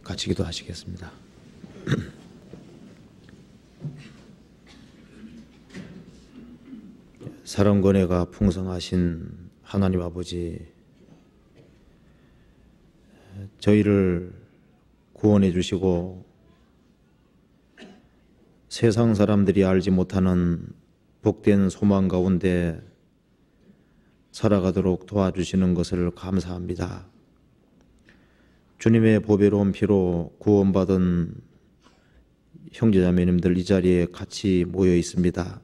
같이 기도하시겠습니다. 사랑과 은혜가 풍성하신 하나님 아버지, 저희를 구원해 주시고 세상 사람들이 알지 못하는 복된 소망 가운데 살아가도록 도와주시는 것을 감사합니다. 주님의 보배로운 피로 구원받은 형제자매님들 이 자리에 같이 모여 있습니다.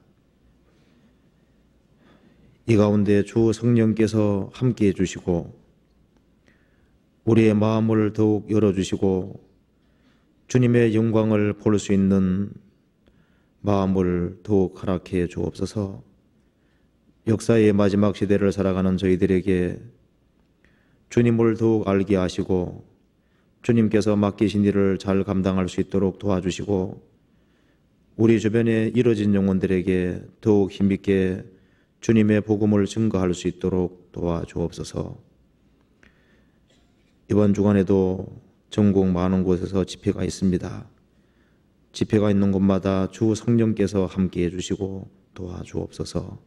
이 가운데 주 성령께서 함께해 주시고 우리의 마음을 더욱 열어주시고 주님의 영광을 볼 수 있는 마음을 더욱 허락해 주옵소서. 역사의 마지막 시대를 살아가는 저희들에게 주님을 더욱 알게 하시고 주님께서 맡기신 일을 잘 감당할 수 있도록 도와주시고 우리 주변에 이뤄진 영혼들에게 더욱 힘있게 주님의 복음을 증거할 수 있도록 도와주옵소서. 이번 주간에도 전국 많은 곳에서 집회가 있습니다. 집회가 있는 곳마다 주 성령께서 함께해 주시고 도와주옵소서.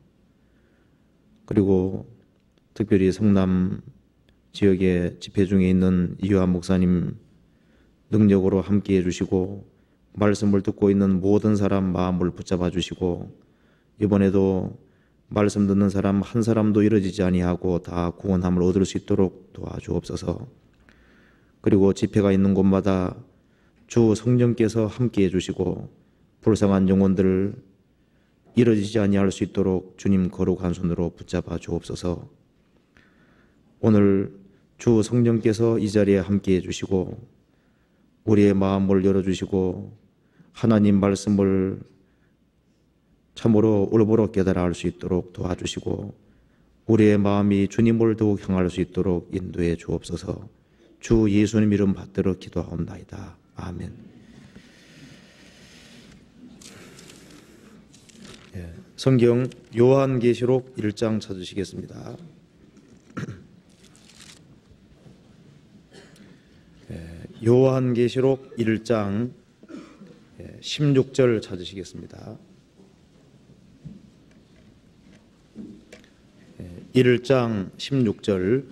그리고 특별히 성남 지역의 집회 중에 있는 이유한 목사님 능력으로 함께해 주시고 말씀을 듣고 있는 모든 사람 마음을 붙잡아 주시고 이번에도 말씀 듣는 사람 한 사람도 이루어지지 아니하고 다 구원함을 얻을 수 있도록 도와주옵소서. 그리고 집회가 있는 곳마다 주 성령께서 함께해 주시고 불쌍한 영혼들을 이루어지지 아니할 수 있도록 주님 거룩한 손으로 붙잡아 주옵소서. 오늘 주 성령께서 이 자리에 함께해 주시고 우리의 마음을 열어주시고 하나님 말씀을 참으로 올바로 깨달아 알 수 있도록 도와주시고 우리의 마음이 주님을 더욱 향할 수 있도록 인도해 주옵소서. 주 예수님 이름 받들어 기도하옵나이다. 아멘. 성경 요한계시록 1장 찾으시겠습니다. 요한계시록 1장 16절 찾으시겠습니다. 1장 16절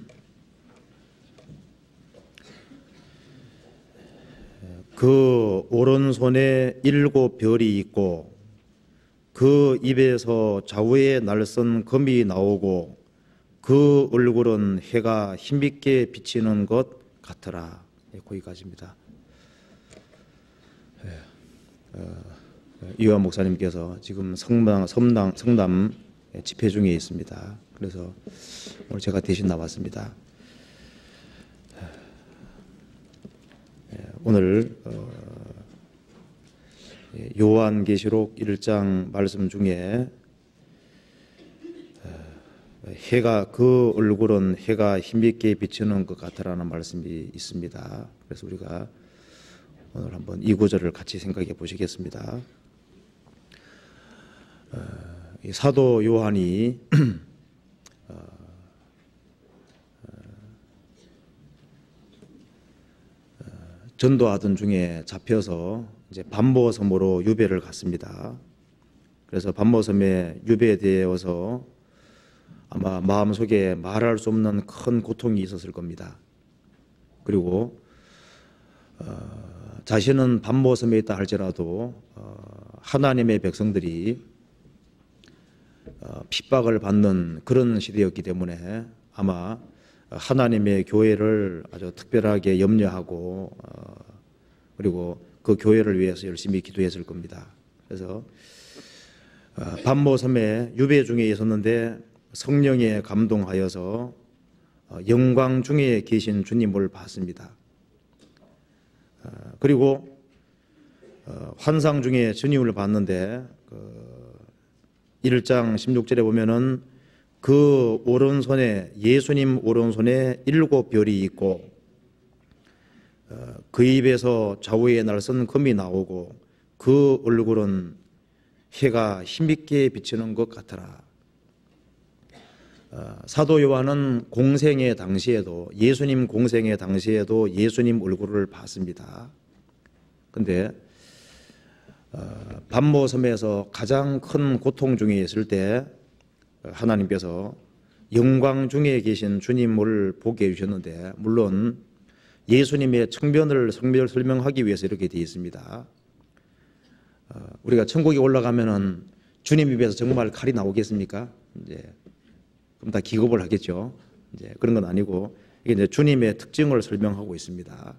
그 오른손에 7 별이 있고 그 입에서 좌우에 날선 검이 나오고 그 얼굴은 해가 힘있게 비치는 것 같더라. 거기까지입니다. 이완 목사님께서 지금 성남 집회 중에 있습니다. 그래서 오늘 제가 대신 나왔습니다. 오늘 요한계시록 1장 말씀 중에 해가 그 얼굴은 해가 힘있게 비치는 것 같으라는 말씀이 있습니다. 그래서 우리가 오늘 한번 이 구절을 같이 생각해 보시겠습니다. 사도 요한이 전도하던 중에 잡혀서 이제 반모섬으로 유배를 갔습니다. 그래서 반모섬에 유배되어서 아마 마음속에 말할 수 없는 큰 고통이 있었을 겁니다. 그리고 자신은 반모섬에 있다 할지라도 하나님의 백성들이 핍박을 받는 그런 시대였기 때문에 아마 하나님의 교회를 아주 특별하게 염려하고 그리고 그 교회를 위해서 열심히 기도했을 겁니다. 그래서 반모섬에 유배 중에 있었는데 성령에 감동하여서 영광 중에 계신 주님을 봤습니다. 그리고 환상 중에 주님을 봤는데 1장 16절에 보면은 그 오른손에 예수님 오른손에 7 별이 있고 그 입에서 좌우에 날선 검이 나오고 그 얼굴은 해가 힘있게 비치는 것 같더라. 사도 요한은 공생의 당시에도, 예수님 공생의 당시에도 예수님 얼굴을 봤습니다. 근데 반모섬에서 가장 큰 고통 중에 있을 때 하나님께서 영광 중에 계신 주님을 보게 해주셨는데, 물론 예수님의 청변을 설명하기 위해서 이렇게 되어 있습니다. 우리가 천국에 올라가면은 주님 입에서 정말 칼이 나오겠습니까? 이제 그럼 다 기겁을 하겠죠. 이제 그런 건 아니고, 이게 이제 주님의 특징을 설명하고 있습니다.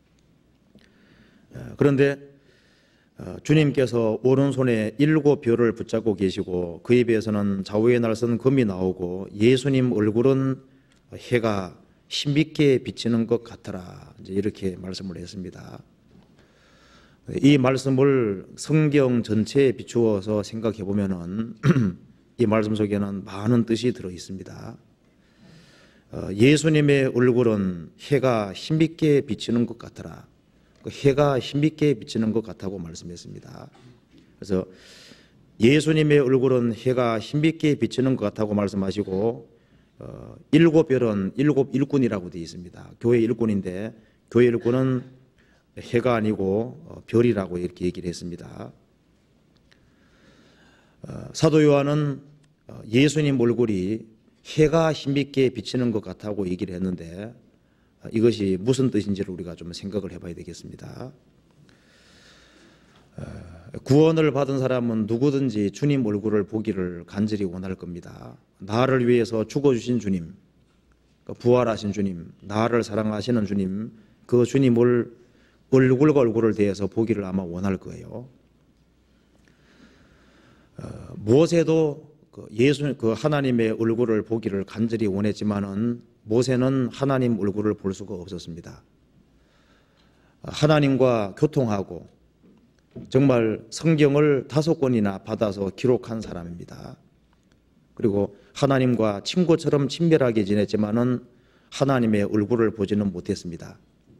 그런데 주님께서 오른손에 7별을 붙잡고 계시고, 그 입에서는 좌우의 날선 검이 나오고, 예수님 얼굴은 해가 신비게 비치는 것 같더라, 이제 이렇게 말씀을 했습니다. 이 말씀을 성경 전체에 비추어서 생각해 보면은 이 말씀 속에는 많은 뜻이 들어 있습니다. 예수님의 얼굴은 해가 신비게 비치는 것 같더라. 해가 힘있게 비치는 것 같다고 말씀했습니다. 그래서 예수님의 얼굴은 해가 힘있게 비치는 것 같다고 말씀하시고, 7별은 7 일꾼이라고 되어 있습니다. 교회 일꾼인데, 교회 일꾼은 해가 아니고 별이라고 이렇게 얘기를 했습니다. 사도 요한은 예수님 얼굴이 해가 힘있게 비치는 것 같다고 얘기를 했는데, 이것이 무슨 뜻인지를 우리가 좀 생각을 해봐야 되겠습니다. 구원을 받은 사람은 누구든지 주님 얼굴을 보기를 간절히 원할 겁니다. 나를 위해서 죽어주신 주님, 부활하신 주님, 나를 사랑하시는 주님, 그 주님을 얼굴과 얼굴을 대해서 보기를 아마 원할 거예요. 모세도 그 하나님의 얼굴을 보기를 간절히 원했지만은 모세는 하나님 얼굴을 볼 수가 없었습니다. 하나님과 교통하고 정말 성경을 5권이나 받아서 기록한 사람입니다. 그리고 하나님과 친구처럼 친밀하게 지냈지만은 하나님의 얼굴을 보지는 못했습니다.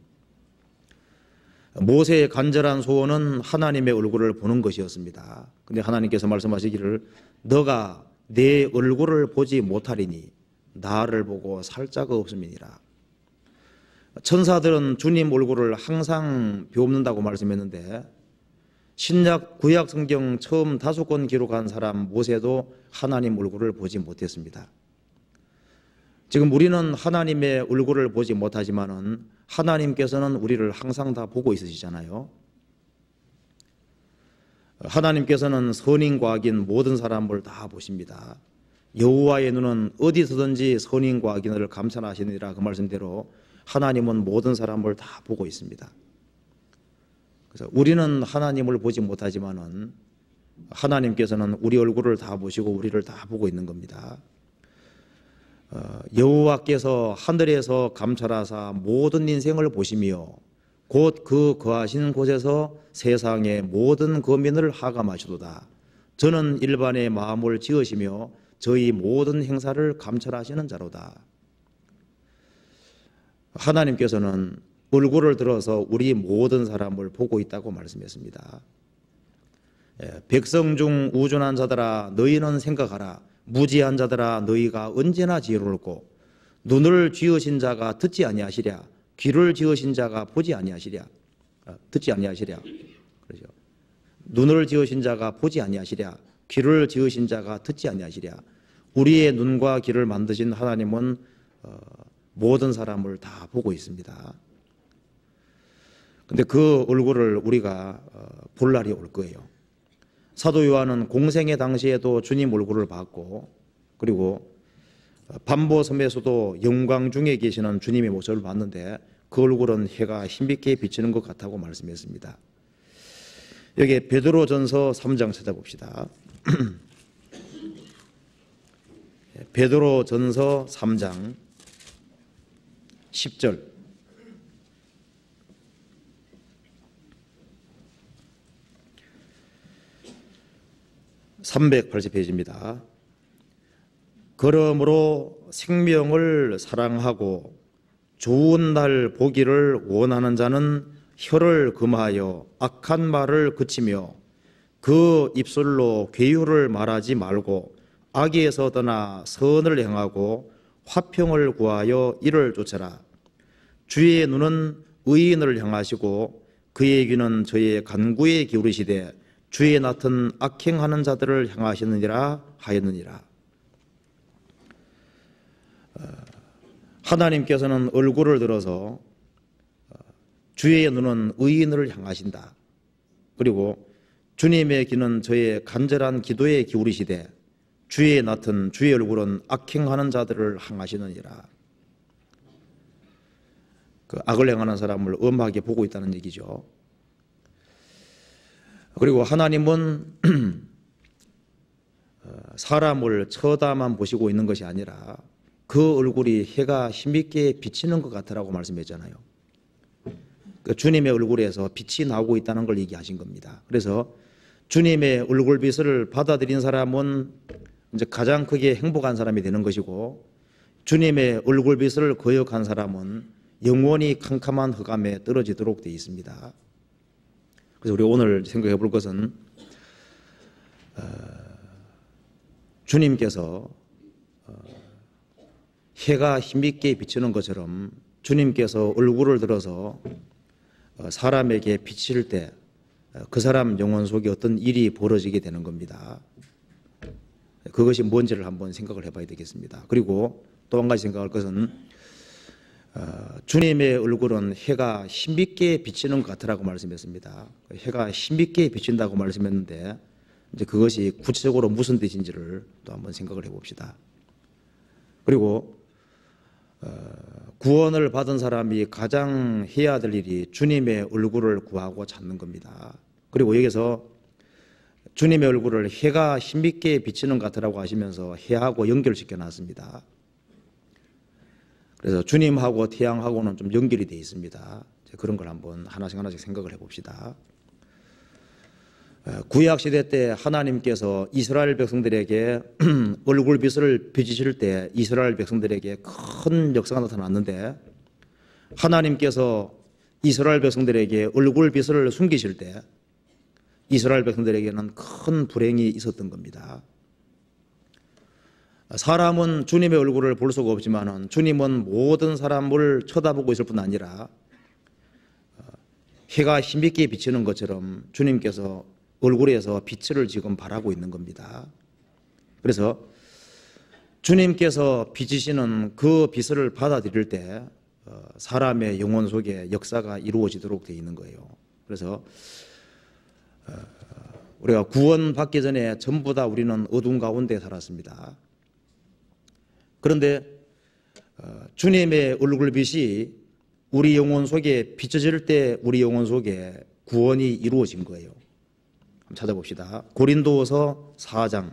모세의 간절한 소원은 하나님의 얼굴을 보는 것이었습니다. 그런데 하나님께서 말씀하시기를 너가 내 얼굴을 보지 못하리니 나를 보고 살 자가 없음이니라. 천사들은 주님 얼굴을 항상 비옵는다고 말씀했는데, 신약 구약 성경 처음 5권 기록한 사람 모세도 하나님 얼굴을 보지 못했습니다. 지금 우리는 하나님의 얼굴을 보지 못하지만은 하나님께서는 우리를 항상 다 보고 있으시잖아요. 하나님께서는 선인과 악인 모든 사람을 다 보십니다. 여호와의 눈은 어디서든지 선인과 악인을 감찰하시느니라, 그 말씀대로 하나님은 모든 사람을 다 보고 있습니다. 그래서 우리는 하나님을 보지 못하지만은 하나님께서는 우리 얼굴을 다 보시고 우리를 다 보고 있는 겁니다. 여호와께서 하늘에서 감찰하사 모든 인생을 보시며 곧 그 거하신 곳에서 세상의 모든 거민을 하감하시도다. 저는 일반의 마음을 지으시며 저희 모든 행사를 감찰하시는 자로다. 하나님께서는 얼굴을 들어서 우리 모든 사람을 보고 있다고 말씀했습니다. 백성 중 우둔한 자들아 너희는 생각하라. 무지한 자들아 너희가 언제나 지혜롭고 눈을 쥐으신 자가 듣지 아니하시랴. 귀를 지으신 자가 보지 아니하시랴. 듣지 아니하시랴. 그렇죠. 눈을 지으신 자가 보지 아니하시랴. 귀를 지으신 자가 듣지 아니하시랴. 우리의 눈과 귀를 만드신 하나님은 모든 사람을 다 보고 있습니다. 근데 그 얼굴을 우리가 볼 날이 올 거예요. 사도 요한은 공생의 당시에도 주님 얼굴을 봤고, 그리고 반모섬에서도 영광 중에 계시는 주님의 모습을 봤는데 그 얼굴은 해가 힘있게 비치는 것 같다고 말씀했습니다. 여기 베드로전서 3장 찾아봅시다. 베드로전서 3장 10절. 380페이지입니다. 그러므로 생명을 사랑하고 좋은 날 보기를 원하는 자는 혀를 금하여 악한 말을 그치며 그 입술로 괴유를 말하지 말고 악에서 떠나 선을 행하고 화평을 구하여 이를 쫓아라. 주의 눈은 의인을 향하시고 그의 귀는 저의 간구에 기울이시되 주의 낯은 악행하는 자들을 향하시느니라 하였느니라. 하나님께서는 얼굴을 들어서 주의 눈은 의인을 향하신다. 그리고 주님의 귀는 저의 간절한 기도에 기울이시되 주의 낯은 주의 얼굴은 악행하는 자들을 향하시느니라. 그 악을 행하는 사람을 엄하게 보고 있다는 얘기죠. 그리고 하나님은 사람을 쳐다만 보시고 있는 것이 아니라 그 얼굴이 해가 힘있게 비치는 것 같으라고 말씀했잖아요. 그 주님의 얼굴에서 빛이 나오고 있다는 걸 얘기하신 겁니다. 그래서 주님의 얼굴빛을 받아들인 사람은 이제 가장 크게 행복한 사람이 되는 것이고, 주님의 얼굴빛을 거역한 사람은 영원히 캄캄한 흑암에 떨어지도록 되어 있습니다. 그래서 우리 오늘 생각해 볼 것은 주님께서 해가 힘있게 비치는 것처럼 주님께서 얼굴을 들어서 사람에게 비칠 때 그 사람 영혼 속에 어떤 일이 벌어지게 되는 겁니다. 그것이 뭔지를 한번 생각을 해봐야 되겠습니다. 그리고 또 한 가지 생각할 것은 주님의 얼굴은 해가 힘있게 비치는 것 같으라고 말씀했습니다. 해가 힘있게 비친다고 말씀했는데 이제 그것이 구체적으로 무슨 뜻인지를 또 한번 생각을 해봅시다. 그리고 구원을 받은 사람이 가장 해야 될 일이 주님의 얼굴을 구하고 찾는 겁니다. 그리고 여기서 주님의 얼굴을 해가 힘있게 비치는 것 같으라고 하시면서 해하고 연결시켜 놨습니다. 그래서 주님하고 태양하고는 좀 연결이 되어 있습니다. 그런 걸 한번 하나씩 하나씩 생각을 해봅시다. 구약시대 때 하나님께서 이스라엘 백성들에게 얼굴빛을 비치실 때 이스라엘 백성들에게 큰 역사가 나타났는데, 하나님께서 이스라엘 백성들에게 얼굴빛을 숨기실 때 이스라엘 백성들에게는 큰 불행이 있었던 겁니다. 사람은 주님의 얼굴을 볼 수가 없지만 주님은 모든 사람을 쳐다보고 있을 뿐 아니라 해가 힘있게 비치는 것처럼 주님께서 얼굴에서 빛을 지금 발하고 있는 겁니다. 그래서 주님께서 비치시는 그 빛을 받아들일 때 사람의 영혼 속에 역사가 이루어지도록 되어 있는 거예요. 그래서 우리가 구원받기 전에 전부 다 우리는 어두운 가운데 살았습니다. 그런데 주님의 얼굴빛이 우리 영혼 속에 비춰질 때 우리 영혼 속에 구원이 이루어진 거예요. 한번 찾아봅시다. 고린도서 4장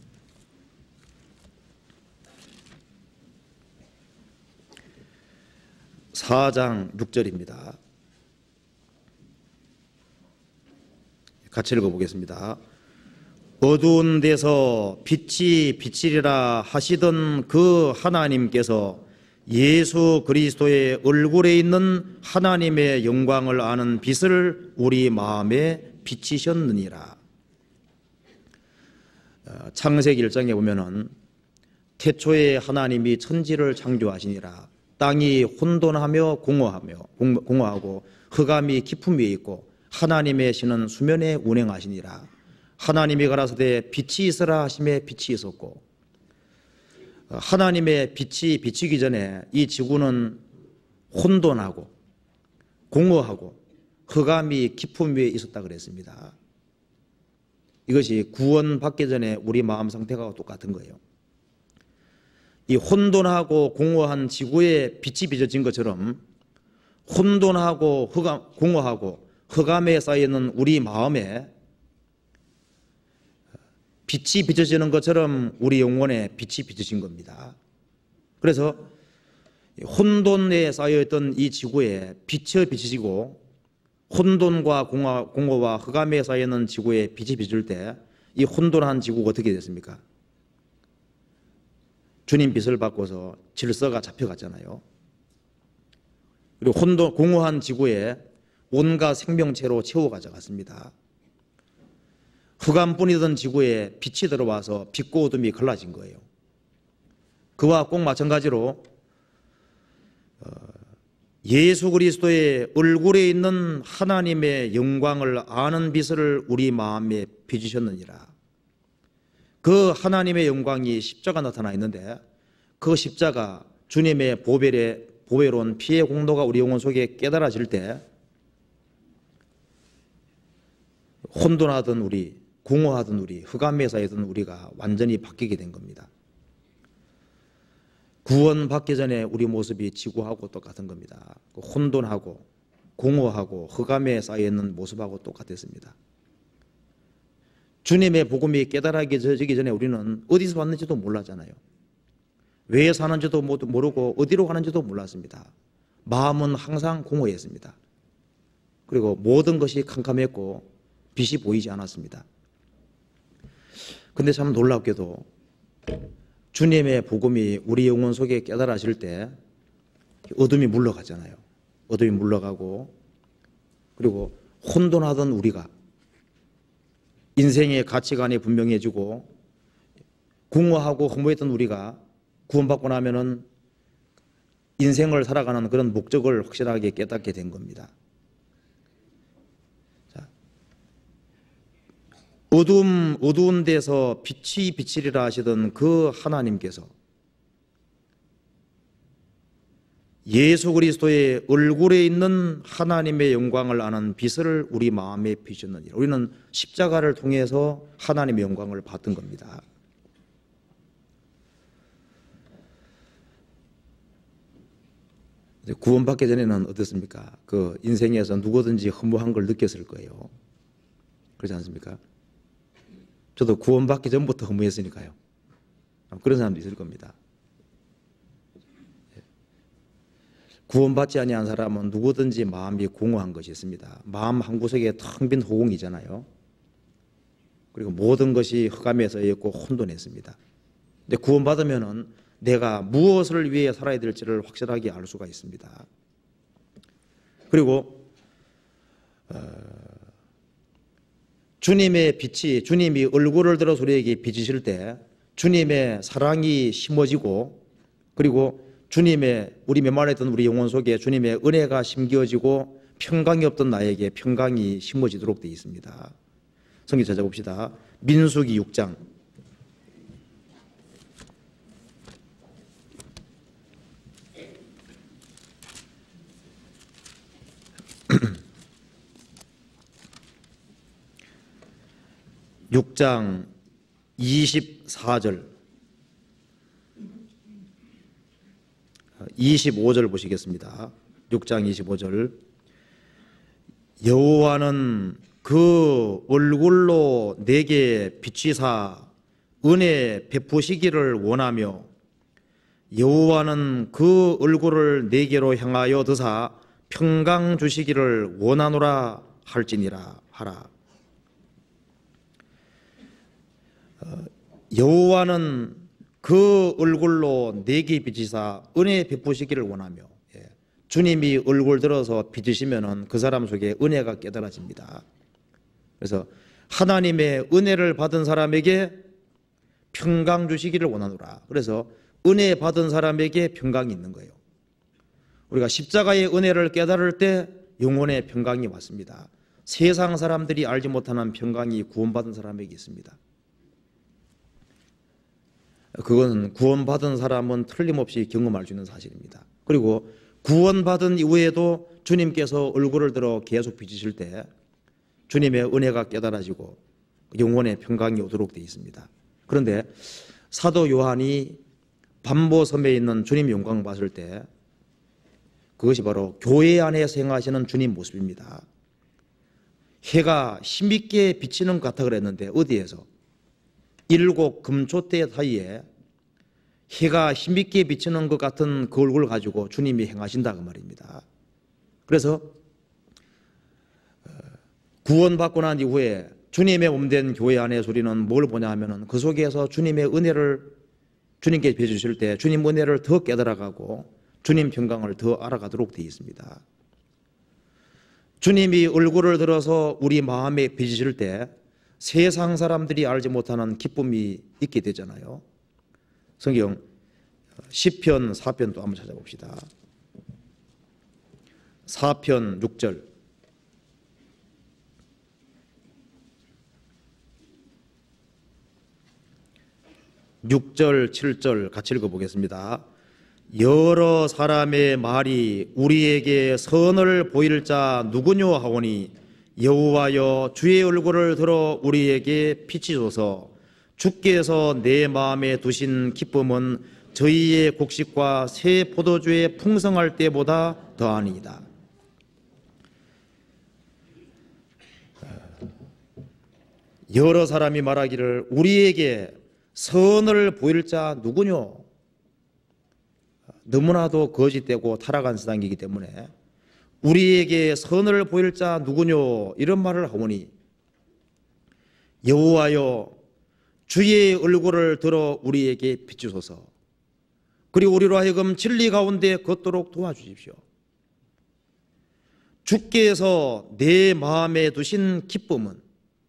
6절입니다. 같이 읽어보겠습니다. 어두운 데서 빛이 비치리라 하시던 그 하나님께서 예수 그리스도의 얼굴에 있는 하나님의 영광을 아는 빛을 우리 마음에 비치셨느니라. 창세기 1장에 보면은 태초에 하나님이 천지를 창조하시니라. 땅이 혼돈하며 공허하고 흑암이 깊음 위에 있고 하나님의 신은 수면에 운행하시니라. 하나님이 가라사대 빛이 있으라 하심에 빛이 있었고, 하나님의 빛이 비치기 전에 이 지구는 혼돈하고 공허하고 흑암이 깊음 위에 있었다 그랬습니다. 이것이 구원받기 전에 우리 마음 상태가 똑같은 거예요. 이 혼돈하고 공허한 지구에 빛이 비춰진 것처럼 혼돈하고 공허하고 흑암에 쌓여있는 우리 마음에 빛이 비춰지는 것처럼 우리 영혼에 빛이 비춰진 겁니다. 그래서 혼돈에 쌓여있던 이 지구에 빛이 비춰지고 혼돈과 공허와 흑암에 쌓여있는 지구에 빛이 비출 때 이 혼돈한 지구가 어떻게 됐습니까? 주님 빛을 받고서 질서가 잡혀갔잖아요. 그리고 공허한 지구에 온갖 생명체로 채워 가져갔습니다. 흑암뿐이던 지구에 빛이 들어와서 빛과 어둠이 갈라진 거예요. 그와 꼭 마찬가지로 예수 그리스도의 얼굴에 있는 하나님의 영광을 아는 빛을 우리 마음에 비추셨느니라. 그 하나님의 영광이 십자가 나타나 있는데, 그 십자가 주님의 보배로운 피의 공로가 우리 영혼 속에 깨달아질 때 혼돈하던 우리, 공허하던 우리, 흑암에 쌓이던 우리가 완전히 바뀌게 된 겁니다. 구원받기 전에 우리 모습이 지구하고 똑같은 겁니다. 혼돈하고 공허하고 흑암에 쌓여있는 모습하고 똑같았습니다. 주님의 복음이 깨달아지기 전에 우리는 어디서 왔는지도 몰랐잖아요. 왜 사는지도 모르고 어디로 가는지도 몰랐습니다. 마음은 항상 공허했습니다. 그리고 모든 것이 캄캄했고 빛이 보이지 않았습니다. 근데 참 놀랍게도 주님의 복음이 우리 영혼 속에 깨달아질 때 어둠이 물러가잖아요. 어둠이 물러가고, 그리고 혼돈하던 우리가 인생의 가치관이 분명해지고, 공허하고 허무했던 우리가 구원받고 나면은 인생을 살아가는 그런 목적을 확실하게 깨닫게 된 겁니다. 자, 어두운 데서 빛이 비치리라 하시던 그 하나님께서 예수 그리스도의 얼굴에 있는 하나님의 영광을 아는 빛을 우리 마음에 비추느니라. 우리는 십자가를 통해서 하나님의 영광을 받은 겁니다. 구원받기 전에는 어떻습니까? 그 인생에서 누구든지 허무한 걸 느꼈을 거예요. 그렇지 않습니까? 저도 구원받기 전부터 허무했으니까요. 그런 사람도 있을 겁니다. 구원받지 아니한 사람은 누구든지 마음이 공허한 것이 있습니다. 마음 한구석에 텅 빈 허공이잖아요. 그리고 모든 것이 흑암에 쌓여있고 혼돈했습니다. 근데 구원받으면은 내가 무엇을 위해 살아야 될지를 확실하게 알 수가 있습니다. 그리고 주님의 빛이, 주님이 얼굴을 들어서 우리에게 비치실 때 주님의 사랑이 심어지고, 그리고 주님의, 우리 메말했던 우리 영혼 속에 주님의 은혜가 심겨지고 평강이 없던 나에게 평강이 심어지도록 되어 있습니다. 성경 찾아봅시다. 민수기 6장 6장 24절 25절 보시겠습니다. 6장 25절. 여호와는 그 얼굴로 내게 비치사 은혜 베푸시기를 원하며 여호와는 그 얼굴을 내게로 향하여 드사 평강 주시기를 원하노라 할지니라 하라. 여호와는 그 얼굴로 내게 비치사 은혜 베푸시기를 원하며, 주님이 얼굴 들어서 비치시면은 그 사람 속에 은혜가 깨달아집니다. 그래서 하나님의 은혜를 받은 사람에게 평강 주시기를 원하노라. 그래서 은혜 받은 사람에게 평강이 있는 거예요. 우리가 십자가의 은혜를 깨달을 때 영혼의 평강이 왔습니다. 세상 사람들이 알지 못하는 평강이 구원받은 사람에게 있습니다. 그건 구원받은 사람은 틀림없이 경험할 수 있는 사실입니다. 그리고 구원받은 이후에도 주님께서 얼굴을 들어 계속 비치실 때 주님의 은혜가 깨달아지고 영혼의 평강이 오도록 되어 있습니다. 그런데 사도 요한이 반보섬에 있는 주님 영광 봤을 때 그것이 바로 교회 안에서 행하시는 주님 모습입니다. 해가 힘있게 비치는 것 같아 그랬는데 어디에서? 일곱 금초대 사이에 해가 힘있게 비치는 것 같은 그 얼굴을 가지고 주님이 행하신다 그 말입니다. 그래서 구원받고 난 이후에 주님의 몸된 교회 안에서 우리는 뭘 보냐 하면은 그 속에서 주님의 은혜를 주님께 베주실 때 주님 은혜를 더 깨달아가고 주님 평강을 더 알아가도록 되어 있습니다. 주님이 얼굴을 들어서 우리 마음에 비치실 때 세상 사람들이 알지 못하는 기쁨이 있게 되잖아요. 성경 시편 4편 또 한번 찾아봅시다. 4편 6절. 6절 7절 같이 읽어보겠습니다. 여러 사람의 말이 우리에게 선을 보일 자 누구뇨 하오니 여호와여 주의 얼굴을 들어 우리에게 비치소서. 주께서 내 마음에 두신 기쁨은 저희의 곡식과 새 포도주의 풍성할 때보다 더하니이다. 여러 사람이 말하기를 우리에게 선을 보일 자 누구뇨? 너무나도 거짓되고 타락한 세상이기 때문에 우리에게 선을 보일 자 누구뇨? 이런 말을 하오니 여호와여 주의 얼굴을 들어 우리에게 비추소서. 그리고 우리로 하여금 진리 가운데 걷도록 도와주십시오. 주께서 내 마음에 두신 기쁨은,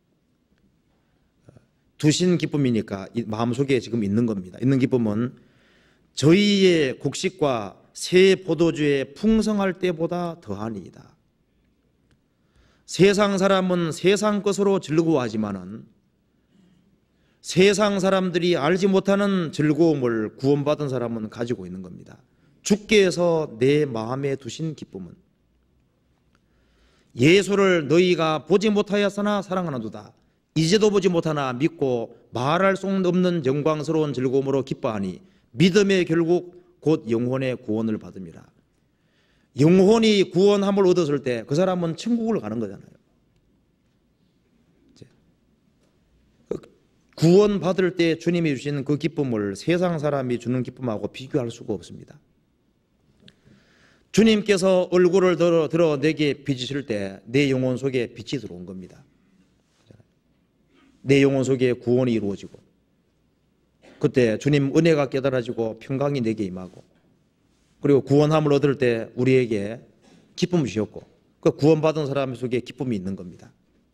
두신 기쁨이니까 마음속에 지금 있는 겁니다. 있는 기쁨은 저희의 곡식과 새 포도주의 풍성할 때보다 더하니이다. 세상 사람은 세상 것으로 즐거워하지만은 세상 사람들이 알지 못하는 즐거움을 구원받은 사람은 가지고 있는 겁니다. 주께서 내 마음에 두신 기쁨은 예수를 너희가 보지 못하였으나 사랑하는도다. 이제도 보지 못하나 믿고 말할 수 없는 영광스러운 즐거움으로 기뻐하니 믿음의 결국 곧 영혼의 구원을 받음이라. 영혼이 구원함을 얻었을 때 그 사람은 천국을 가는 거잖아요. 구원받을 때 주님이 주시는 그 기쁨을 세상 사람이 주는 기쁨하고 비교할 수가 없습니다. 주님께서 얼굴을 들어 내게 비치실 때 내 영혼 속에 빛이 들어온 겁니다. 내 영혼 속에 구원이 이루어지고 그때 주님 은혜가 깨달아지고 평강이 내게 임하고 그리고 구원함을 얻을 때 우리에게 기쁨을 주셨고 그 구원받은 사람 속에 기쁨이 있는 겁니다.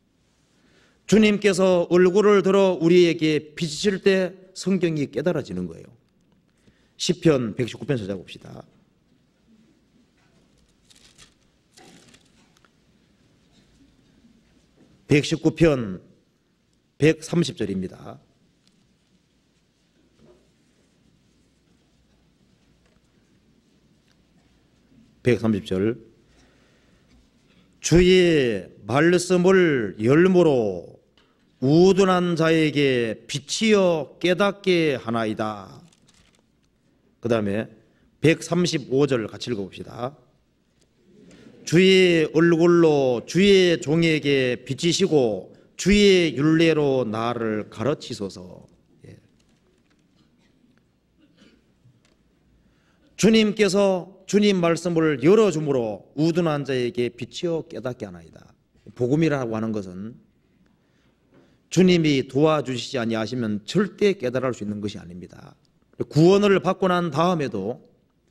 주님께서 얼굴을 들어 우리에게 비치실 때 성경이 깨달아지는 거예요. 시편 119편 찾아봅시다. (119편) 130절입니다. (130절) 주의 말씀을 열무로 우둔한 자에게 비치어 깨닫게 하나이다. 그 다음에 135절 같이 읽어봅시다. 주의 얼굴로 주의 종에게 비치시고 주의 율례로 나를 가르치소서. 주님께서 주님 말씀을 열어줌으로 우둔한 자에게 비치어 깨닫게 하나이다. 복음이라고 하는 것은 주님이 도와주시지 아니하시면 절대 깨달을 수 있는 것이 아닙니다. 구원을 받고 난 다음에도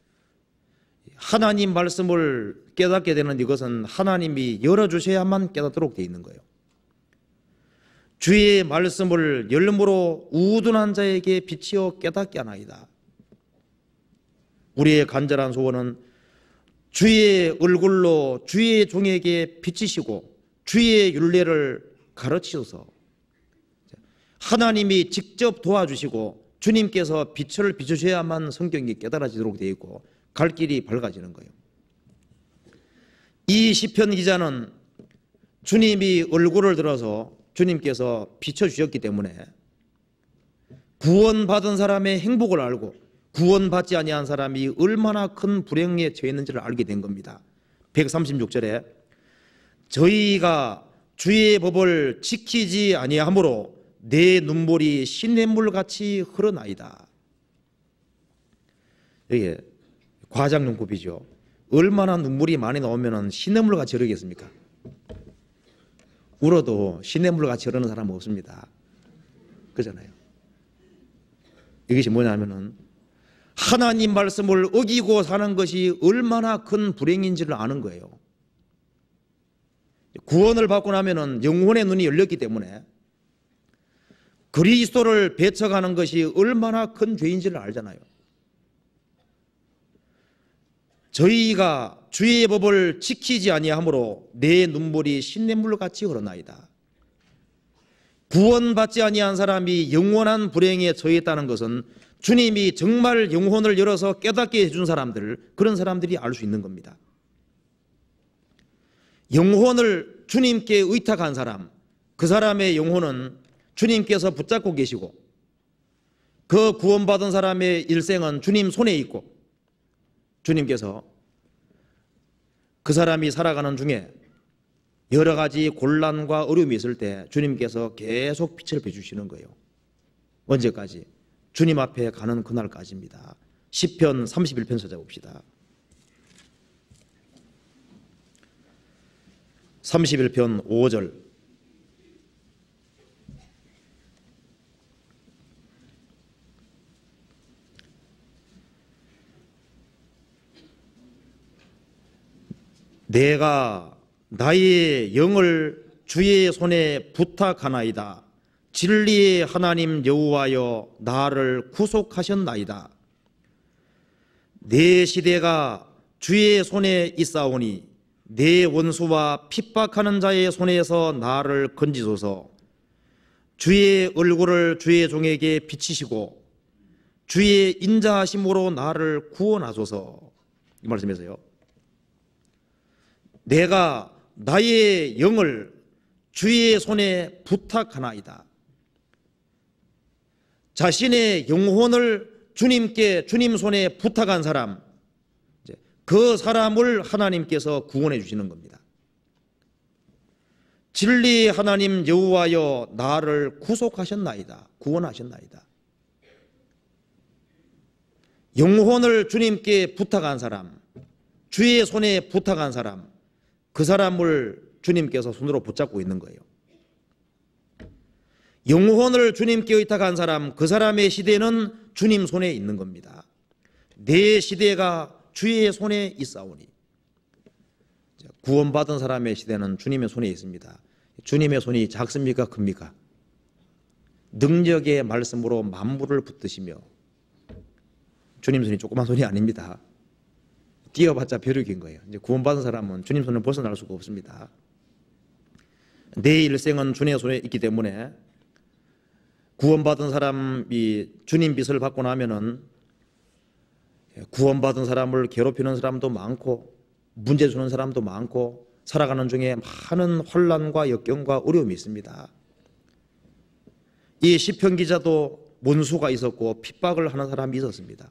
하나님 말씀을 깨닫게 되는 이것은 하나님이 열어주셔야만 깨닫도록 되어 있는 거예요. 주의 말씀을 열므로 우둔한 자에게 비치어 깨닫게 하나이다. 우리의 간절한 소원은 주의 얼굴로 주의 종에게 비치시고 주의 율례를 가르치소서. 하나님이 직접 도와주시고 주님께서 빛을 비추셔야만 성경이 깨달아지도록 되어 있고 갈 길이 밝아지는 거예요. 이 시편 기자는 주님이 얼굴을 들어서 주님께서 비춰주셨기 때문에 구원받은 사람의 행복을 알고 구원받지 아니한 사람이 얼마나 큰 불행에 처해 있는지를 알게 된 겁니다. 136절에 저희가 주의 법을 지키지 아니하므로 내 눈물이 시냇물같이 흐르나이다. 이게 과장용법이죠. 얼마나 눈물이 많이 나오면 시냇물같이 흐르겠습니까? 울어도 시냇물같이 흐르는 사람은 없습니다. 그잖아요. 이것이 뭐냐면은 하나님 말씀을 어기고 사는 것이 얼마나 큰 불행인지를 아는 거예요. 구원을 받고 나면은 영혼의 눈이 열렸기 때문에 그리스도를 배척하는 것이 얼마나 큰 죄인지를 알잖아요. 저희가 주의 법을 지키지 아니하므로 내 눈물이 신냇물같이 흐르나이다. 구원받지 아니한 사람이 영원한 불행에 처했다는 것은 주님이 정말 영혼을 열어서 깨닫게 해준 사람들, 그런 사람들이 알 수 있는 겁니다. 영혼을 주님께 의탁한 사람, 그 사람의 영혼은 주님께서 붙잡고 계시고, 그 구원받은 사람의 일생은 주님 손에 있고, 주님께서 그 사람이 살아가는 중에 여러 가지 곤란과 어려움이 있을 때 주님께서 계속 빛을 비추시는 거예요. 언제까지? 주님 앞에 가는 그날까지입니다. 시편 31편 찾아봅시다. 31편 5절. 내가 나의 영을 주의 손에 부탁하나이다. 진리의 하나님 여호와여 나를 구속하셨나이다. 내 시대가 주의 손에 있사오니 내 원수와 핍박하는 자의 손에서 나를 건지소서. 주의 얼굴을 주의 종에게 비치시고 주의 인자하심으로 나를 구원하소서. 이 말씀에서요, 내가 나의 영을 주의 손에 부탁하나이다. 자신의 영혼을 주님께, 주님 손에 부탁한 사람, 그 사람을 하나님께서 구원해 주시는 겁니다. 진리의 하나님 여호와여 나를 구속하셨나이다. 구원하셨나이다. 영혼을 주님께 부탁한 사람, 주의 손에 부탁한 사람, 그 사람을 주님께서 손으로 붙잡고 있는 거예요. 영혼을 주님께 의탁한 사람, 그 사람의 시대는 주님 손에 있는 겁니다. 내 시대가 주의 손에 있사오니. 구원받은 사람의 시대는 주님의 손에 있습니다. 주님의 손이 작습니까? 큽니까? 능력의 말씀으로 만물을 붙드시며, 주님 손이 조그만 손이 아닙니다. 뛰어봤자 벼룩인 거예요. 이제 구원받은 사람은 주님 손을 벗어날 수가 없습니다. 내 일생은 주님의 손에 있기 때문에 구원받은 사람이 주님 빛을 받고 나면은 구원받은 사람을 괴롭히는 사람도 많고 문제 주는 사람도 많고 살아가는 중에 많은 혼란과 역경과 어려움이 있습니다. 이 시편 기자도 원수가 있었고 핍박을 하는 사람이 있었습니다.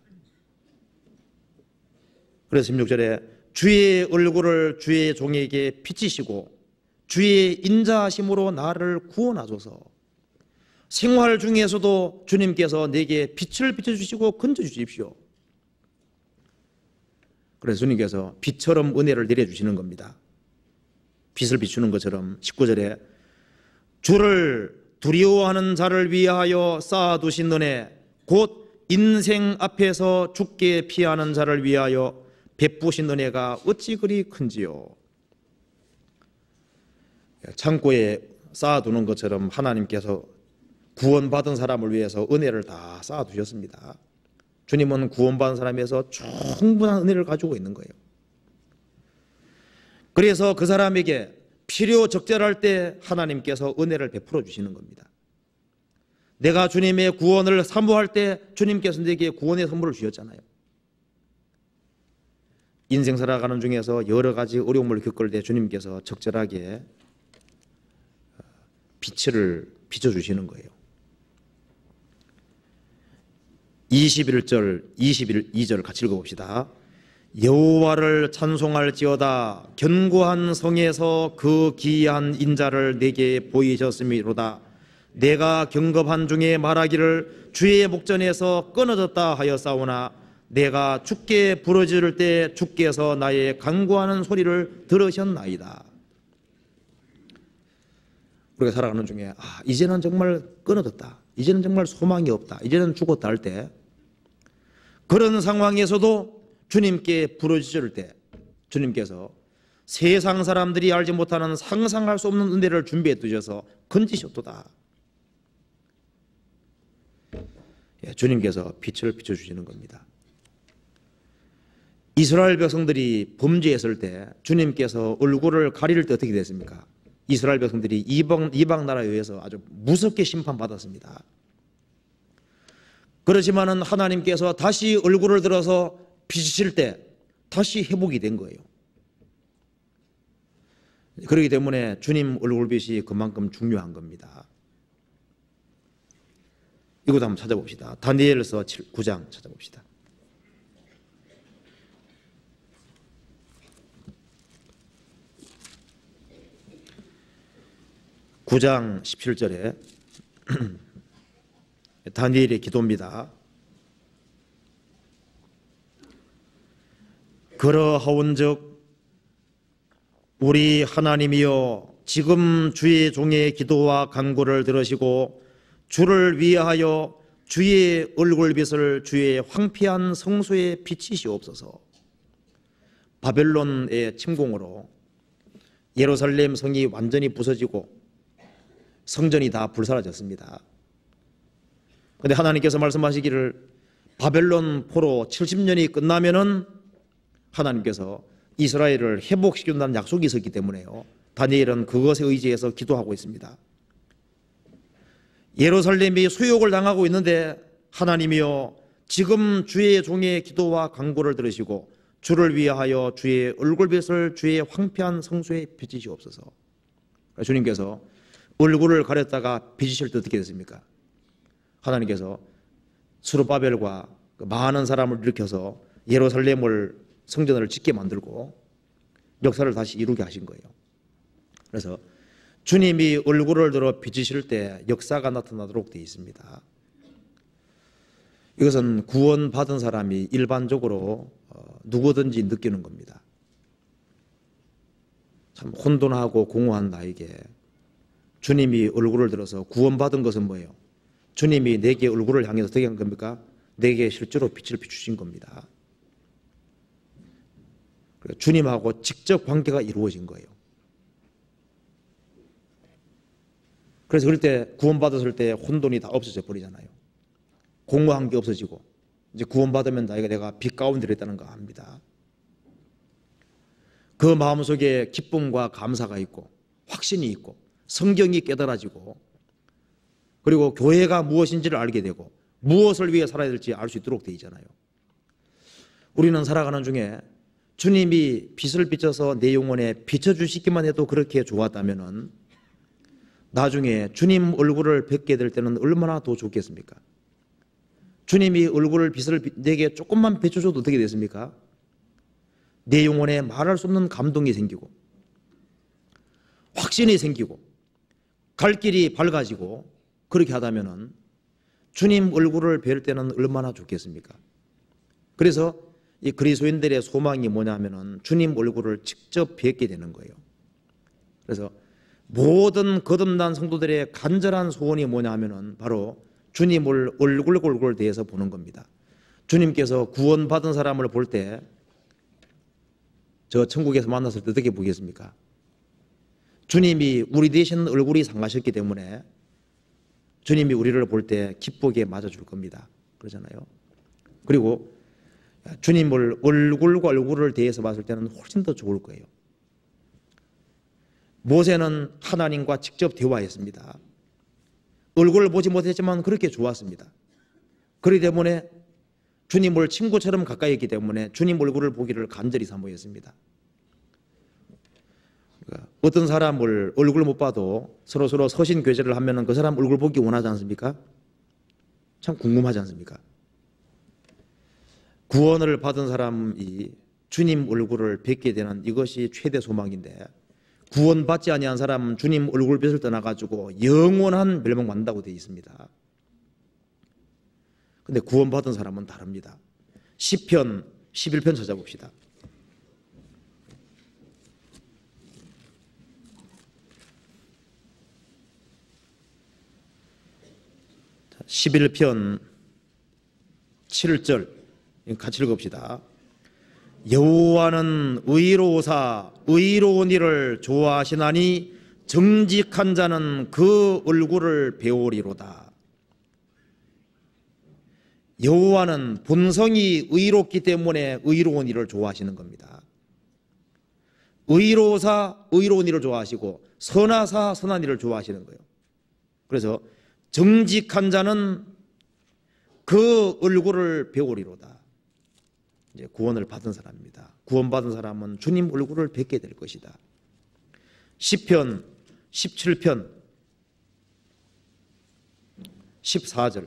그래서 16절에 주의 얼굴을 주의 종에게 비치시고 주의 인자하심으로 나를 구원하소서. 생활 중에서도 주님께서 내게 빛을 비춰주시고 건져주십시오. 그래서 주님께서 빛처럼 은혜를 내려주시는 겁니다. 빛을 비추는 것처럼 19절에 주를 두려워하는 자를 위하여 쌓아두신 은혜 곧 인생 앞에서 죽게 피하는 자를 위하여 베푸신 은혜가 어찌 그리 큰지요. 창고에 쌓아두는 것처럼 하나님께서 구원받은 사람을 위해서 은혜를 다 쌓아두셨습니다. 주님은 구원받은 사람에서 충분한 은혜를 가지고 있는 거예요. 그래서 그 사람에게 필요 적절할 때 하나님께서 은혜를 베풀어 주시는 겁니다. 내가 주님의 구원을 사모할 때 주님께서 내게 구원의 선물을 주셨잖아요. 인생 살아가는 중에서 여러 가지 어려움을 겪을 때 주님께서 적절하게 빛을 비춰주시는 거예요. 21절, 22절 같이 읽어봅시다. 여호와를 찬송할지어다. 견고한 성에서 그 기이한 인자를 내게 보이셨음이로다. 내가 경겁한 중에 말하기를 주의 목전에서 끊어졌다 하였사오나 내가 주께 부르짖을 때 주께서 나의 간구하는 소리를 들으셨나이다. 우리가 살아가는 중에 이제는 정말 끊어졌다, 이제는 정말 소망이 없다, 이제는 죽었다 할 때, 그런 상황에서도 주님께 부르짖을 때 주님께서 세상 사람들이 알지 못하는 상상할 수 없는 은혜를 준비해 두셔서 건지셨도다. 주님께서 빛을 비춰주시는 겁니다. 이스라엘 백성들이 범죄했을 때 주님께서 얼굴을 가릴 때 어떻게 됐습니까? 이스라엘 백성들이 이방 나라에 의해서 아주 무섭게 심판받았습니다. 그렇지만은 하나님께서 다시 얼굴을 들어서 비치실 때 다시 회복이 된 거예요. 그렇기 때문에 주님 얼굴빛이 그만큼 중요한 겁니다. 이것도 한번 찾아봅시다. 다니엘서 9장 찾아봅시다. 9장 17절에 다니엘의 기도입니다. 그러하온즉 우리 하나님이여 지금 주의 종의 기도와 간구를 들으시고 주를 위하여 주의 얼굴빛을 주의 황폐한 성소에 비치시옵소서. 바벨론의 침공으로 예루살렘 성이 완전히 부서지고 성전이 다 불사라졌습니다. 그런데 하나님께서 말씀하시기를 바벨론 포로 70년이 끝나면은 하나님께서 이스라엘을 회복시킨다는 약속이 있었기 때문에요. 다니엘은 그것에 의지해서 기도하고 있습니다. 예루살렘이 수욕을 당하고 있는데 하나님이여 지금 주의 종의 기도와 간구를 들으시고 주를 위하여 주의 얼굴빛을 주의 황폐한 성소에 비치시옵소서. 주님께서 얼굴을 가렸다가 비치실 때 어떻게 됐습니까? 하나님께서 스룹바벨과 많은 사람을 일으켜서 예루살렘을 성전을 짓게 만들고 역사를 다시 이루게 하신 거예요. 그래서 주님이 얼굴을 들어 비치실 때 역사가 나타나도록 되어 있습니다. 이것은 구원받은 사람이 일반적으로 누구든지 느끼는 겁니다. 참 혼돈하고 공허한 나에게 주님이 얼굴을 들어서 구원받은 것은 뭐예요? 주님이 내게 얼굴을 향해서 어떻게 한 겁니까? 내게 실제로 빛을 비추신 겁니다. 주님하고 직접 관계가 이루어진 거예요. 그래서 그럴 때 구원받았을 때 혼돈이 다 없어져 버리잖아요. 공허한 게 없어지고 이제 구원받으면 내가 빛 가운데 있다는 거 압니다. 그 마음속에 기쁨과 감사가 있고 확신이 있고 성경이 깨달아지고 그리고 교회가 무엇인지를 알게 되고 무엇을 위해 살아야 될지 알 수 있도록 되어 있잖아요. 우리는 살아가는 중에 주님이 빛을 비춰서 내 영혼에 비춰주시기만 해도 그렇게 좋았다면은 나중에 주님 얼굴을 뵙게 될 때는 얼마나 더 좋겠습니까? 주님이 얼굴을 빛을 내게 조금만 비춰줘도 어떻게 됐습니까? 내 영혼에 말할 수 없는 감동이 생기고 확신이 생기고 갈 길이 밝아지고 그렇게 하다면은 주님 얼굴을 뵐 때는 얼마나 좋겠습니까? 그래서 이 그리스도인들의 소망이 뭐냐면은 주님 얼굴을 직접 뵙게 되는 거예요. 그래서 모든 거듭난 성도들의 간절한 소원이 뭐냐면은 바로 주님을 얼굴 대해서 보는 겁니다. 주님께서 구원받은 사람을 볼 때 저 천국에서 만났을 때 어떻게 보겠습니까? 주님이 우리 대신 얼굴이 상하셨기 때문에 주님이 우리를 볼 때 기쁘게 맞아줄 겁니다. 그러잖아요. 그리고 주님을 얼굴과 얼굴을 대해서 봤을 때는 훨씬 더 좋을 거예요. 모세는 하나님과 직접 대화했습니다. 얼굴을 보지 못했지만 그렇게 좋았습니다. 그렇기 때문에 주님을 친구처럼 가까이 했기 때문에 주님 얼굴을 보기를 간절히 사모했습니다. 어떤 사람을 얼굴 못 봐도 서로 서신 교제를 하면 그 사람 얼굴 보기 원하지 않습니까? 참 궁금하지 않습니까? 구원을 받은 사람이 주님 얼굴을 뵙게 되는 이것이 최대 소망인데 구원받지 아니한 사람은 주님 얼굴빛을 떠나가지고 영원한 멸망받는다고 되어 있습니다. 근데 구원받은 사람은 다릅니다. 시편 11편 찾아봅시다. 11편 7절 같이 읽읍시다. 여호와는 의로우사 의로운 일을 좋아하시나니 정직한 자는 그 얼굴을 배우리로다. 여호와는 본성이 의롭기 때문에 의로운 일을 좋아하시는 겁니다. 의로우사 의로운 일을 좋아하시고 선하사 선한 일을 좋아하시는 거예요. 그래서 정직한 자는 그 얼굴을 배우리로다. 이제 구원을 받은 사람입니다. 구원받은 사람은 주님 얼굴을 뵙게 될 것이다. 시편 17편 14절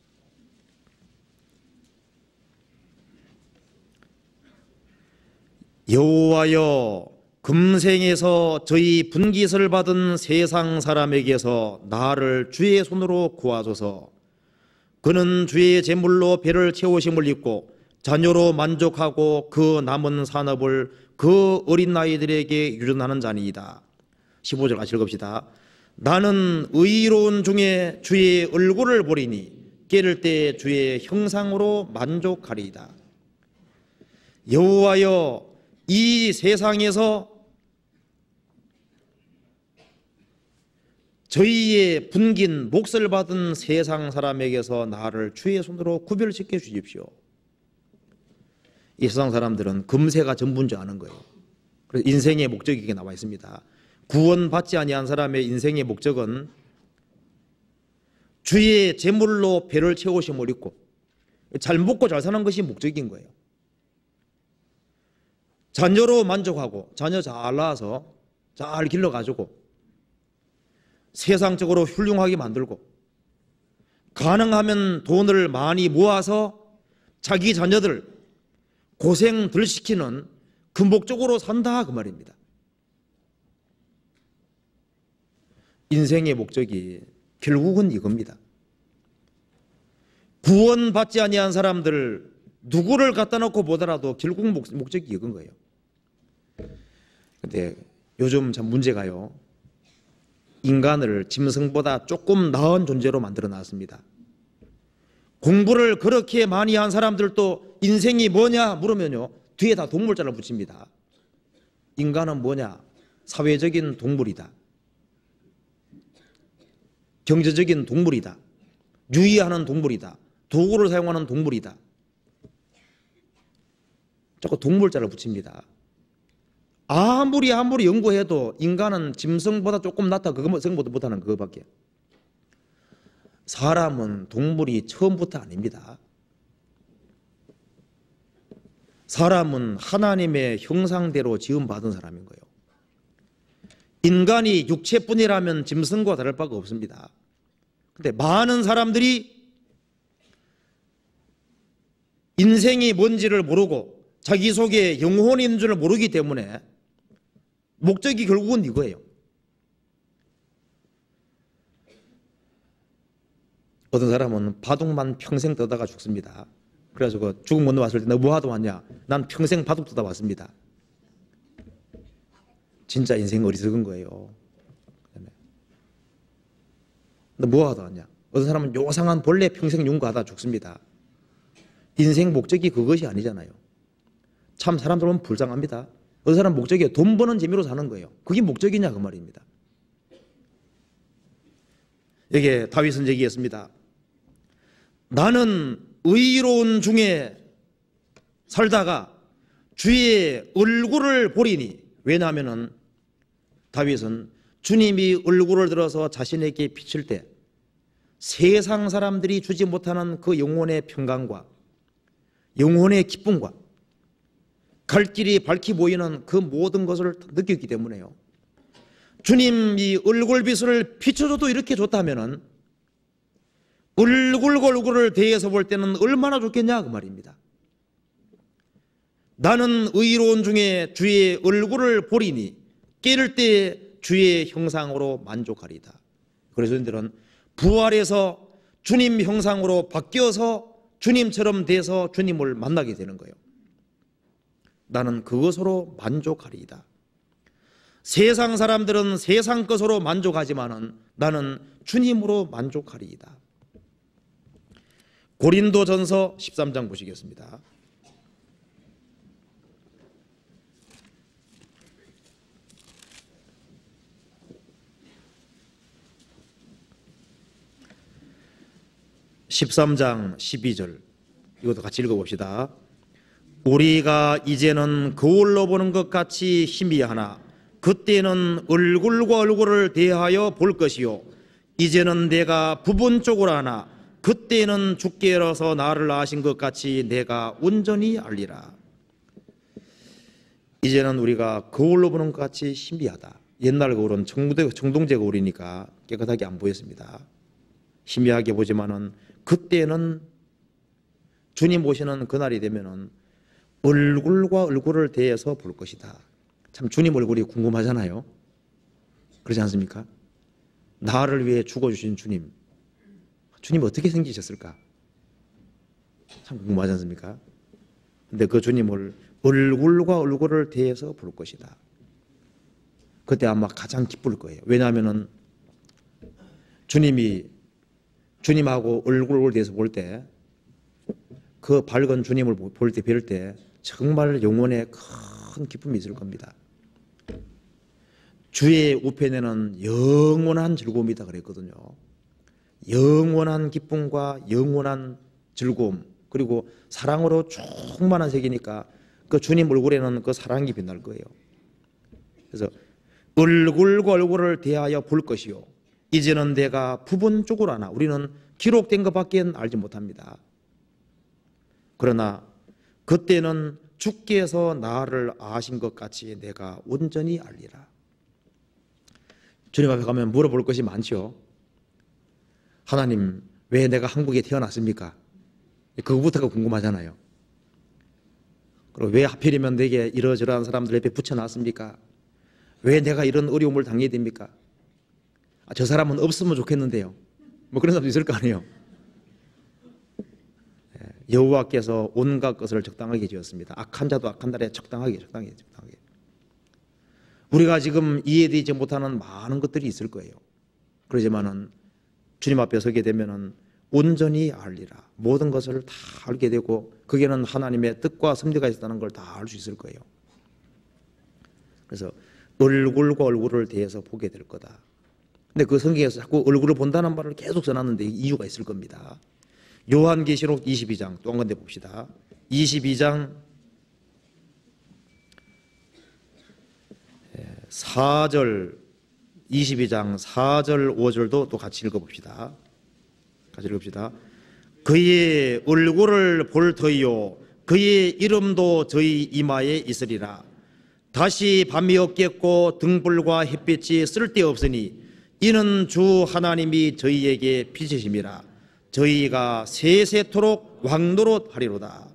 여호와여 금생에서 저희 분깃을 받은 세상 사람에게서 나를 주의 손으로 구하소서. 그는 주의 제물로 배를 채우심을 입고 자녀로 만족하고 그 남은 산업을 그 어린 나이들에게 유전하는 자니이다. 15절 같이 읽읍시다. 나는 의로운 중에 주의 얼굴을 보리니 깨를 때 주의 형상으로 만족하리이다. 여호와여 이 세상에서 저희의 분긴 몫을 받은 세상 사람에게서 나를 주의 손으로 구별시켜 주십시오. 이 세상 사람들은 금세가 전부인 줄 아는 거예요. 그래서 인생의 목적이 이게 나와 있습니다. 구원받지 아니한 사람의 인생의 목적은 주의 제물로 배를 채우심을 입고 잘 먹고 잘 사는 것이 목적인 거예요. 자녀로 만족하고 자녀 잘 낳아서 잘 길러가지고 세상적으로 훌륭하게 만들고 가능하면 돈을 많이 모아서 자기 자녀들 고생 덜 시키는 그 목적으로 산다 그 말입니다. 인생의 목적이 결국은 이겁니다. 구원받지 아니한 사람들 누구를 갖다 놓고 보더라도 결국 목적이 이건 거예요. 근데 요즘 참 문제가요. 인간을 짐승보다 조금 나은 존재로 만들어 놨습니다. 공부를 그렇게 많이 한 사람들도 인생이 뭐냐 물으면요. 뒤에 다 동물자를 붙입니다. 인간은 뭐냐? 사회적인 동물이다. 경제적인 동물이다. 유의하는 동물이다. 도구를 사용하는 동물이다. 자꾸 동물자를 붙입니다. 아무리 연구해도 인간은 짐승보다 조금 낫다 그것보다 못하는 그거밖에. 사람은 동물이 처음부터 아닙니다. 사람은 하나님의 형상대로 지음받은 사람인 거예요. 인간이 육체뿐이라면 짐승과 다를 바가 없습니다. 근데 많은 사람들이 인생이 뭔지를 모르고 자기 속에 영혼이 있는 줄 모르기 때문에 목적이 결국은 이거예요. 어떤 사람은 바둑만 평생 떠다가 죽습니다. 그래서 그 죽음 건너 왔을 때 너 뭐 하다 왔냐? 난 평생 바둑 떠다 왔습니다. 진짜 인생 어리석은 거예요. 너 뭐 하다 왔냐? 어떤 사람은 요상한 벌레 평생 연구하다 죽습니다. 인생 목적이 그것이 아니잖아요. 참 사람들은 불쌍합니다. 어떤 사람 목적이 돈 버는 재미로 사는 거예요. 그게 목적이냐 그 말입니다. 여기에 다윗은 얘기했습니다. 나는 의로운 중에 살다가 주의 얼굴을 보리니. 왜냐하면 다윗은 주님이 얼굴을 들어서 자신에게 비칠 때 세상 사람들이 주지 못하는 그 영혼의 평강과 영혼의 기쁨과 갈 길이 밝히 보이는 그 모든 것을 느꼈기 때문에요. 주님이 얼굴빛을 비춰줘도 이렇게 좋다면은 얼굴과 얼굴을 대해서 볼 때는 얼마나 좋겠냐 그 말입니다. 나는 의로운 중에 주의 얼굴을 보리니 깨를 때 주의 형상으로 만족하리다. 그래서 저희들은 부활해서 주님 형상으로 바뀌어서 주님처럼 돼서 주님을 만나게 되는 거예요. 나는 그것으로 만족하리이다. 세상 사람들은 세상 것으로 만족하지만은 나는 주님으로 만족하리이다. 고린도전서 13장 보시겠습니다. (13장 12절) 이것도 같이 읽어봅시다. 우리가 이제는 거울로 보는 것 같이 희미하나 그때는 얼굴과 얼굴을 대하여 볼 것이요 이제는 내가 부분적으로 하나 그때는 주께로서 나를 아신 것 같이 내가 온전히 알리라. 이제는 우리가 거울로 보는 것 같이 희미하다. 옛날 거울은 청동제 거울이니까 깨끗하게 안 보였습니다. 희미하게 보지만은 그때는 주님 오시는 그날이 되면은 얼굴과 얼굴을 대해서 볼 것이다. 참 주님 얼굴이 궁금하잖아요. 그렇지 않습니까? 나를 위해 죽어주신 주님, 주님 어떻게 생기셨을까? 참 궁금하지 않습니까? 근데 그 주님을 얼굴과 얼굴을 대해서 볼 것이다. 그때 아마 가장 기쁠 거예요. 왜냐하면은 주님하고 얼굴을 대해서 볼 때, 그 밝은 주님을 볼 때, 뵐 때 정말 영혼에 큰 기쁨이 있을 겁니다. 주의 우편에는 영원한 즐거움이다 그랬거든요. 영원한 기쁨과 영원한 즐거움, 그리고 사랑으로 충만한 세계니까 그 주님 얼굴에는 그 사랑이 빛날 거예요. 그래서 얼굴과 얼굴을 대하여 볼 것이요 이제는 내가 부분적으로 하나, 우리는 기록된 것밖에 알지 못합니다. 그러나 그때는 주께서 나를 아신 것 같이 내가 온전히 알리라. 주님 앞에 가면 물어볼 것이 많죠. 하나님, 왜 내가 한국에 태어났습니까? 그거부터가 궁금하잖아요. 그리고 왜 하필이면 내게 이러저러한 사람들 옆에 붙여놨습니까? 왜 내가 이런 어려움을 당해야 됩니까? 저 사람은 없으면 좋겠는데요. 뭐 그런 사람도 있을 거 아니에요. 여호와께서 온갖 것을 적당하게 지었습니다. 악한 자도 악한 날에 적당하게. 우리가 지금 이해되지 못하는 많은 것들이 있을 거예요. 그러지만은 주님 앞에 서게 되면은 온전히 알리라. 모든 것을 다 알게 되고 거기에는 하나님의 뜻과 섭리가 있다는 걸 다 알 수 있을 거예요. 그래서 얼굴과 얼굴을 대해서 보게 될 거다. 근데 그 성경에서 자꾸 얼굴을 본다는 말을 계속 써놨는데 이유가 있을 겁니다. 요한계시록 22장 또 한 군데 봅시다. 22장 4절 22장 4절 5절도 또 같이 읽어봅시다. 그의 얼굴을 볼 터이요 그의 이름도 저희 이마에 있으리라. 다시 밤이 없겠고 등불과 햇빛이 쓸데없으니 이는 주 하나님이 저희에게 빛이심이라. 저희가 세세토록 왕노릇 하리로다.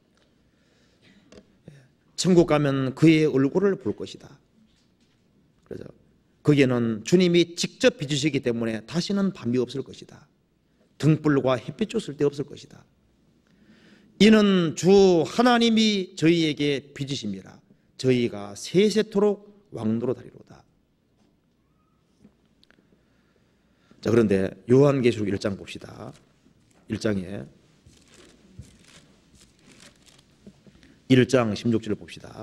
천국 가면 그의 얼굴을 볼 것이다. 그래서 거기에는 주님이 직접 비추시기 때문에 다시는 밤이 없을 것이다. 등불과 햇빛 줬을 때 없을 것이다. 이는 주 하나님이 저희에게 빚으심이라. 저희가 세세토록 왕노릇 하리로다. 자, 그런데 요한계시록 1장 봅시다. 1장 16절을 봅시다.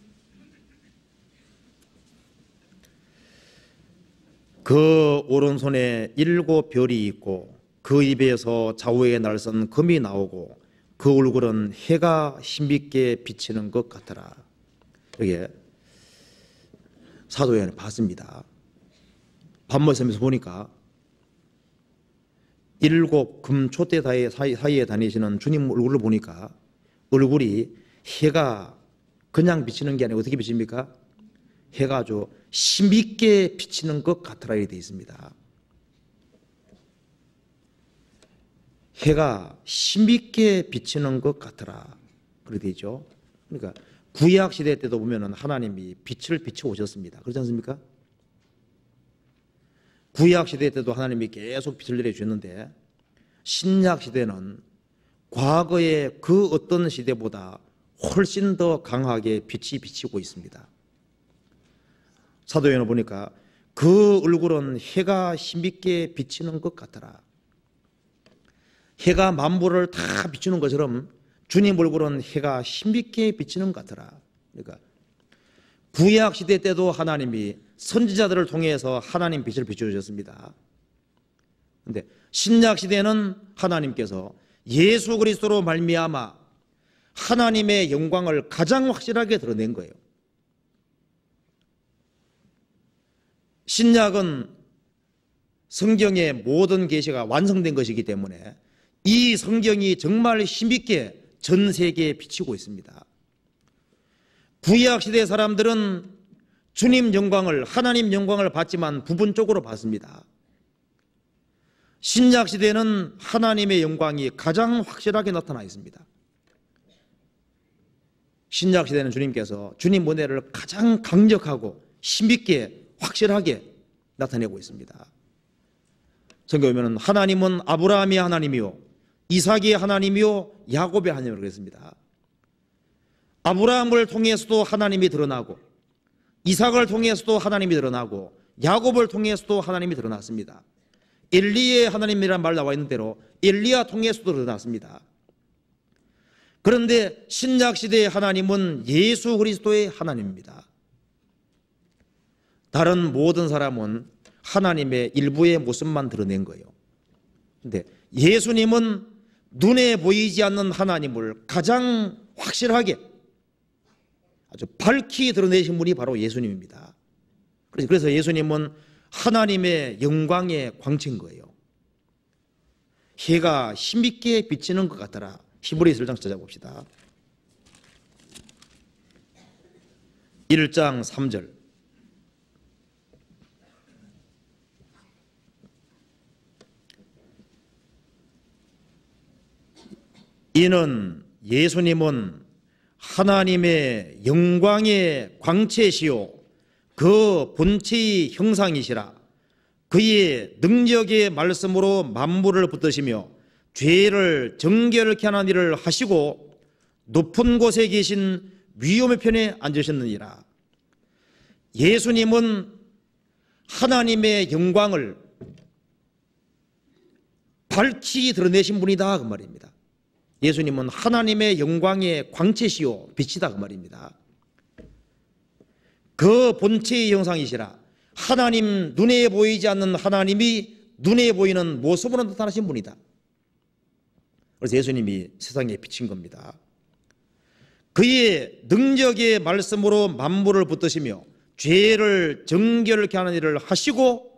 그 오른손에 7 별이 있고 그 입에서 좌우에 날선 금이 나오고 그 얼굴은 해가 힘있게 비치는 것 같더라. 여기에 사도 요한이 봤습니다. 밤머슴에서 보니까 7 금초대 사이에 다니시는 주님 얼굴을 보니까 얼굴이 해가 그냥 비치는 게 아니고 어떻게 비칩니까? 해가 아주 힘있게 비치는 것 같으라 이렇게 되어 있습니다. 해가 힘있게 비치는 것 같으라 그렇게 되어 있죠. 그러니까 구약 시대 때도 보면은 하나님이 빛을 비춰 오셨습니다. 그렇지 않습니까? 구약 시대 때도 하나님이 계속 빛을 내려주셨는데 신약 시대는 과거의 그 어떤 시대보다 훨씬 더 강하게 빛이 비치고 있습니다. 사도 요한을 보니까 그 얼굴은 해가 힘있게 비치는 것 같더라. 해가 만물을 다 비추는 것처럼 주님 얼굴은 해가 힘있게 비치는 것 같더라. 그러니까 구약 시대 때도 하나님이 선지자들을 통해서 하나님 빛을 비춰주셨습니다. 그런데 신약 시대는 하나님께서 예수 그리스도로 말미암아 하나님의 영광을 가장 확실하게 드러낸 거예요. 신약은 성경의 모든 계시가 완성된 것이기 때문에 이 성경이 정말 힘있게 전 세계에 비치고 있습니다. 구약 시대 사람들은 주님 영광을, 하나님 영광을 봤지만 부분적으로 봤습니다. 신약 시대는 하나님의 영광이 가장 확실하게 나타나 있습니다. 신약 시대는 주님께서 주님 은혜를 가장 강력하고 힘있게 확실하게 나타내고 있습니다. 성경에 보면 하나님은 아브라함의 하나님이요 이삭의 하나님이요 야곱의 하나님이라고 그랬습니다. 아브라함을 통해서도 하나님이 드러나고 이삭을 통해서도 하나님이 드러나고 야곱을 통해서도 하나님이 드러났습니다. 엘리의 하나님이라는 말 나와 있는 대로 엘리야 통해서도 드러났습니다. 그런데 신약 시대의 하나님은 예수 그리스도의 하나님입니다. 다른 모든 사람은 하나님의 일부의 모습만 드러낸 거예요. 그런데 예수님은 눈에 보이지 않는 하나님을 가장 확실하게 아주 밝히 드러내신 분이 바로 예수님입니다. 그래서 예수님은 하나님의 영광의 광채인 거예요. 해가 힘있게 비치는 것 같더라. 히브리서 1장 찾아봅시다. 1장 3절. 이는 예수님은 하나님의 영광의 광채시요 그 본체의 형상이시라. 그의 능력의 말씀으로 만물을 붙드시며 죄를 정결케 하는 일을 하시고 높은 곳에 계신 위엄의 편에 앉으셨느니라. 예수님은 하나님의 영광을 밝히 드러내신 분이다 그 말입니다. 예수님은 하나님의 영광의 광채시요 빛이다 그 말입니다. 그 본체의 형상이시라. 하나님, 눈에 보이지 않는 하나님이 눈에 보이는 모습으로 나타나신 분이다. 그래서 예수님이 세상에 비친 겁니다. 그의 능력의 말씀으로 만물을 붙드시며 죄를 정결케 하는 일을 하시고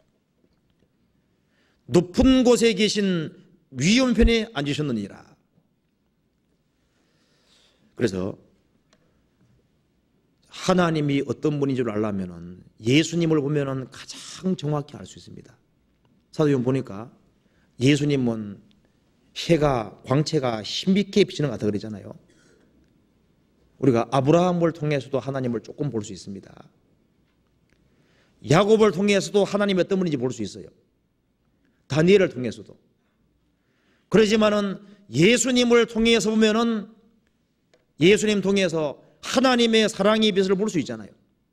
높은 곳에 계신 위엄편에 앉으셨느니라. 그래서 하나님이 어떤 분인 줄 알려면 예수님을 보면 가장 정확히 알 수 있습니다. 사도행전 보니까 예수님은 해가 광채가 힘있게 비치는 것 같다 그러잖아요. 우리가 아브라함을 통해서도 하나님을 조금 볼 수 있습니다. 야곱을 통해서도 하나님이 어떤 분인지 볼 수 있어요. 다니엘을 통해서도. 그러지만은 예수님을 통해서 보면은 예수님 통해서 하나님의 사랑의 빛을 볼 수 있잖아요.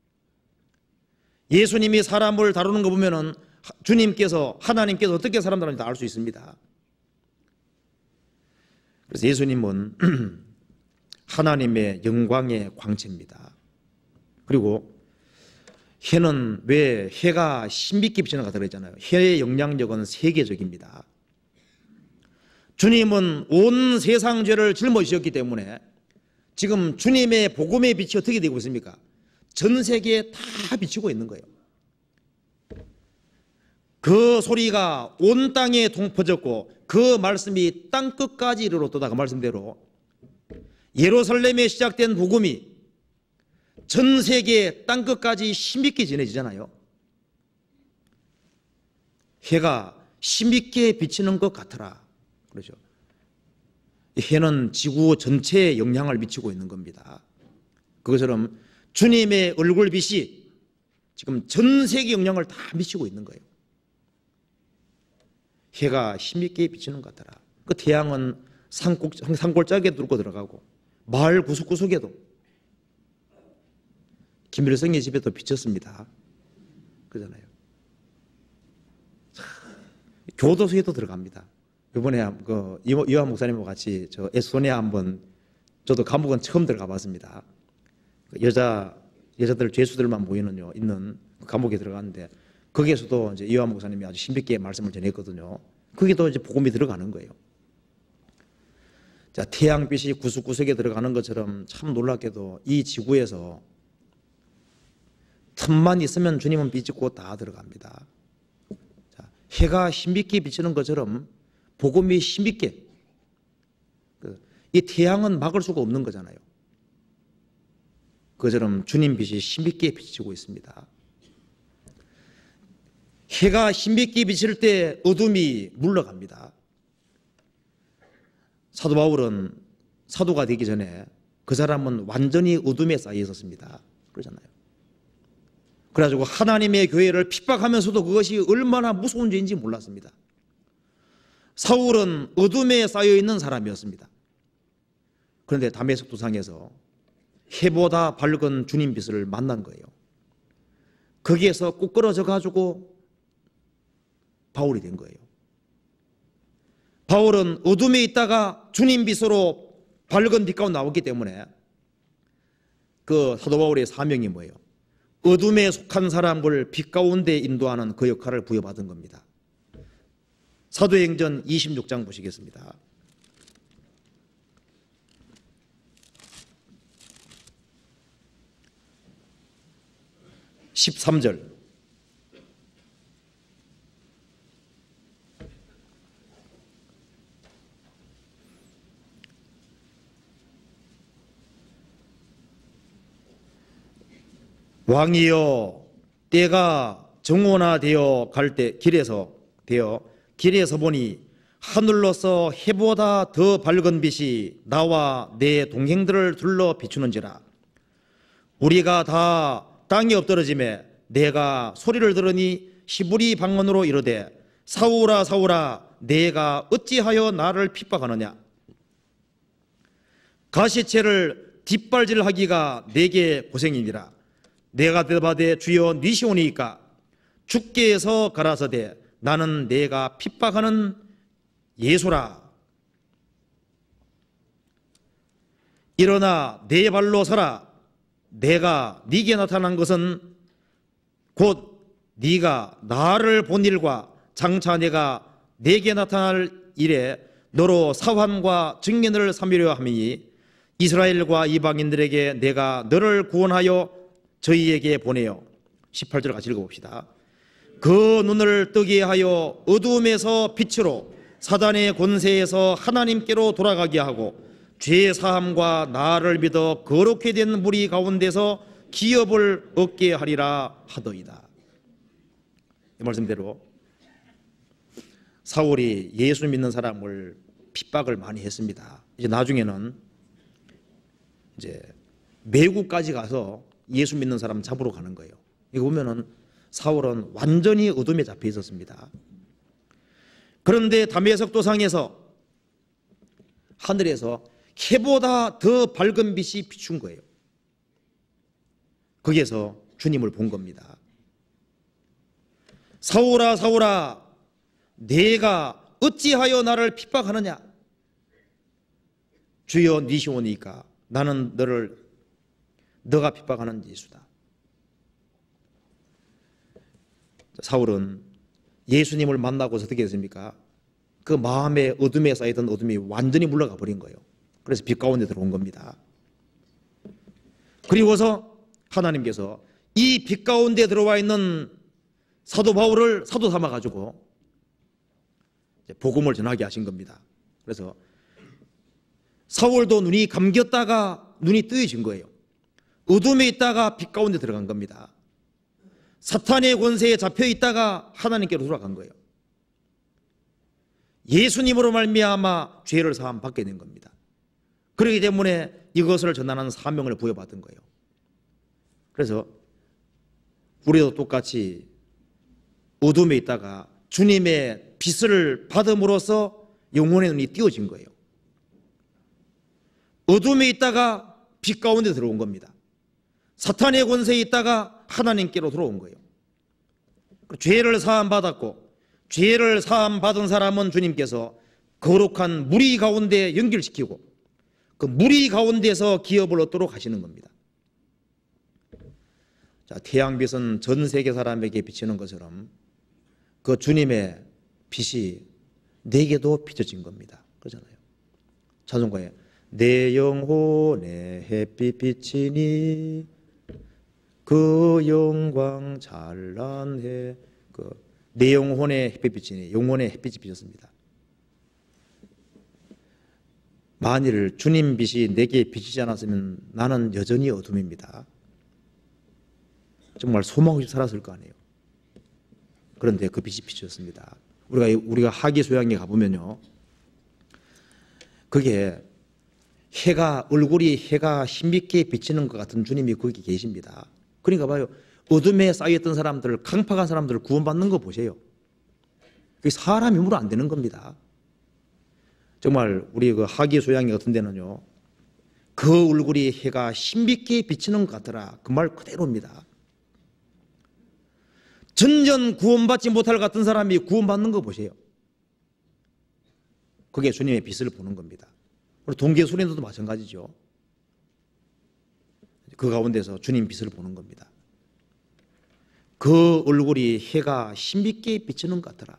예수님이 사람을 다루는 거 보면은 주님께서 하나님께서 어떻게 사람 다루는지 다 알 수 있습니다. 그래서 예수님은 하나님의 영광의 광채입니다. 그리고 해는 왜 해가 신비있게 비치는 것 같다고 했잖아요. 해의 영향력은 세계적입니다. 주님은 온 세상 죄를 짊어지셨기 때문에 지금 주님의 복음의 빛이 어떻게 되고 있습니까? 전 세계에 다 비치고 있는 거예요. 그 소리가 온 땅에 동퍼졌고 그 말씀이 땅끝까지 이르렀다. 그 말씀대로 예루살렘에 시작된 복음이 전 세계 땅끝까지 힘있게 전해지잖아요. 해가 힘있게 비치는 것 같더라. 그렇죠. 해는 지구 전체에 영향을 미치고 있는 겁니다. 그것처럼 주님의 얼굴빛이 지금 전 세계 영향을 다 미치고 있는 거예요. 해가 힘있게 비치는 것 같더라. 그 태양은 산골짜기에 뚫고 들어가고 마을 구석구석에도 김일성의 집에도 비쳤습니다. 그러잖아요. 교도소에도 들어갑니다. 이번에 그 이완 목사님과 같이 저 에스토니아 한번 저도 감옥은 처음 들어가 봤습니다. 여자들 죄수들만 있는 감옥에 들어갔는데 거기에서도 이제 이완 목사님이 아주 신비있게 말씀을 전했거든요. 거기도 이제 복음이 들어가는 거예요. 자, 태양빛이 구석구석에 들어가는 것처럼 참 놀랍게도 이 지구에서 틈만 있으면 주님은 비집고 다 들어갑니다. 자, 해가 힘있게 비치는 것처럼 복음이 힘있게, 이 태양은 막을 수가 없는 거잖아요. 그처럼 주님 빛이 힘있게 비치고 있습니다. 해가 힘있게 비칠 때 어둠이 물러갑니다. 사도 바울은 사도가 되기 전에 그 사람은 완전히 어둠에 쌓여 있었습니다. 그러잖아요. 그래가지고 하나님의 교회를 핍박하면서도 그것이 얼마나 무서운 죄인지 몰랐습니다. 사울은 어둠에 쌓여 있는 사람이었습니다. 그런데 다메섹 도상에서 해보다 밝은 주님 빛을 만난 거예요. 거기에서 꼭 끌어져 가지고 바울이 된 거예요. 바울은 어둠에 있다가 주님 빛으로 밝은 빛 가운데 나왔기 때문에 그 사도 바울의 사명이 뭐예요? 어둠에 속한 사람을 빛 가운데 인도하는 그 역할을 부여받은 겁니다. 사도행전 26장 보시겠습니다. 13절. 왕이여, 때가 정오나되어 갈 때 길에서 보니 하늘로서 해보다 더 밝은 빛이 나와 내 동행들을 둘러 비추는지라. 우리가 다 땅에 엎드러짐에 내가 소리를 들으니 히브리 방언으로 이르되 사울아 사울아 내가 어찌하여 나를 핍박하느냐. 가시채를 뒷발질하기가 내게 고생이니라. 내가 대답하되 주여 니시오니이까. 주께 서 가라사대 나는 내가 핍박하는 예수라. 일어나 내 발로 서라. 내가 네게 나타난 것은 곧 네가 나를 본 일과 장차 내가 네게 나타날 일에 너로 사환과 증인을 삼으려 함이니 이스라엘과 이방인들에게 내가 너를 구원하여 저희에게 보내요. 18절 같이 읽어봅시다. 그 눈을 뜨게 하여 어두움에서 빛으로 사단의 권세에서 하나님께로 돌아가게 하고 죄 사함과 나를 믿어 거룩히 된 무리 가운데서 기업을 얻게 하리라 하더이다. 이 말씀대로 사울이 예수 믿는 사람을 핍박을 많이 했습니다. 이제 나중에는 이제 매국까지 가서 예수 믿는 사람 잡으러 가는 거예요. 이거 보면은 사울은 완전히 어둠에 잡혀 있었습니다. 그런데 다메섹 도상에서 하늘에서 해보다 더 밝은 빛이 비춘 거예요. 거기에서 주님을 본 겁니다. 사울아 사울아 내가 어찌하여 나를 핍박하느냐. 주여 니시오니까. 나는 너가 핍박하는 예수다. 사울은 예수님을 만나고서 어떻게 했습니까? 그 마음의 어둠에 쌓이던 어둠이 완전히 물러가 버린 거예요. 그래서 빛 가운데 들어온 겁니다. 그리고서 하나님께서 이 빛 가운데 들어와 있는 사도 바울을 사도 삼아 가지고 복음을 전하게 하신 겁니다. 그래서 사울도 눈이 감겼다가 눈이 뜨여진 거예요. 어둠에 있다가 빛 가운데 들어간 겁니다. 사탄의 권세에 잡혀 있다가 하나님께로 돌아간 거예요. 예수님으로 말미암아 죄를 사함 받게 된 겁니다. 그렇기 때문에 이것을 전하는 사명을 부여받은 거예요. 그래서 우리도 똑같이 어둠에 있다가 주님의 빛을 받음으로써 영혼의 눈이 띄어진 거예요. 어둠에 있다가 빛 가운데 들어온 겁니다. 사탄의 권세에 있다가 하나님께로 들어온 거예요. 죄를 사함 받았고 죄를 사함 받은 사람은 주님께서 거룩한 무리 가운데 연결시키고 그 무리 가운데서 기업을 얻도록 하시는 겁니다. 자, 태양빛은 전 세계 사람에게 비치는 것처럼 그 주님의 빛이 내게도 비춰진 겁니다. 그러잖아요. 찬송가에 내 영혼의 햇빛 비치니 그 영광 찬란해. 내 영혼의 햇빛 비치니, 영혼의 햇빛이 비쳤습니다. 만일 주님 빛이 내게 비치지 않았으면 나는 여전히 어둠입니다. 정말 소망 없이 살았을 거 아니에요. 그런데 그 빛이 비쳤습니다. 우리가 하기소양에 가보면요, 그게 얼굴이 해가 힘있게 비치는 것 같은 주님이 거기 계십니다. 그러니까 봐요, 어둠에 쌓여있던 사람들, 강팍한 사람들을 구원받는 거 보세요. 그게 사람 힘으로 안 되는 겁니다. 정말 우리 그 하기소양이 같은 데는요, 그 얼굴이 해가 힘있게 비치는 것 같더라, 그 말 그대로입니다. 전전 구원받지 못할 같은 사람이 구원받는 거 보세요. 그게 주님의 빛을 보는 겁니다. 우리 동계수련도 마찬가지죠. 그 가운데서 주님 빛을 보는 겁니다. 그 얼굴이 해가 힘있게 비치는 것 같더라.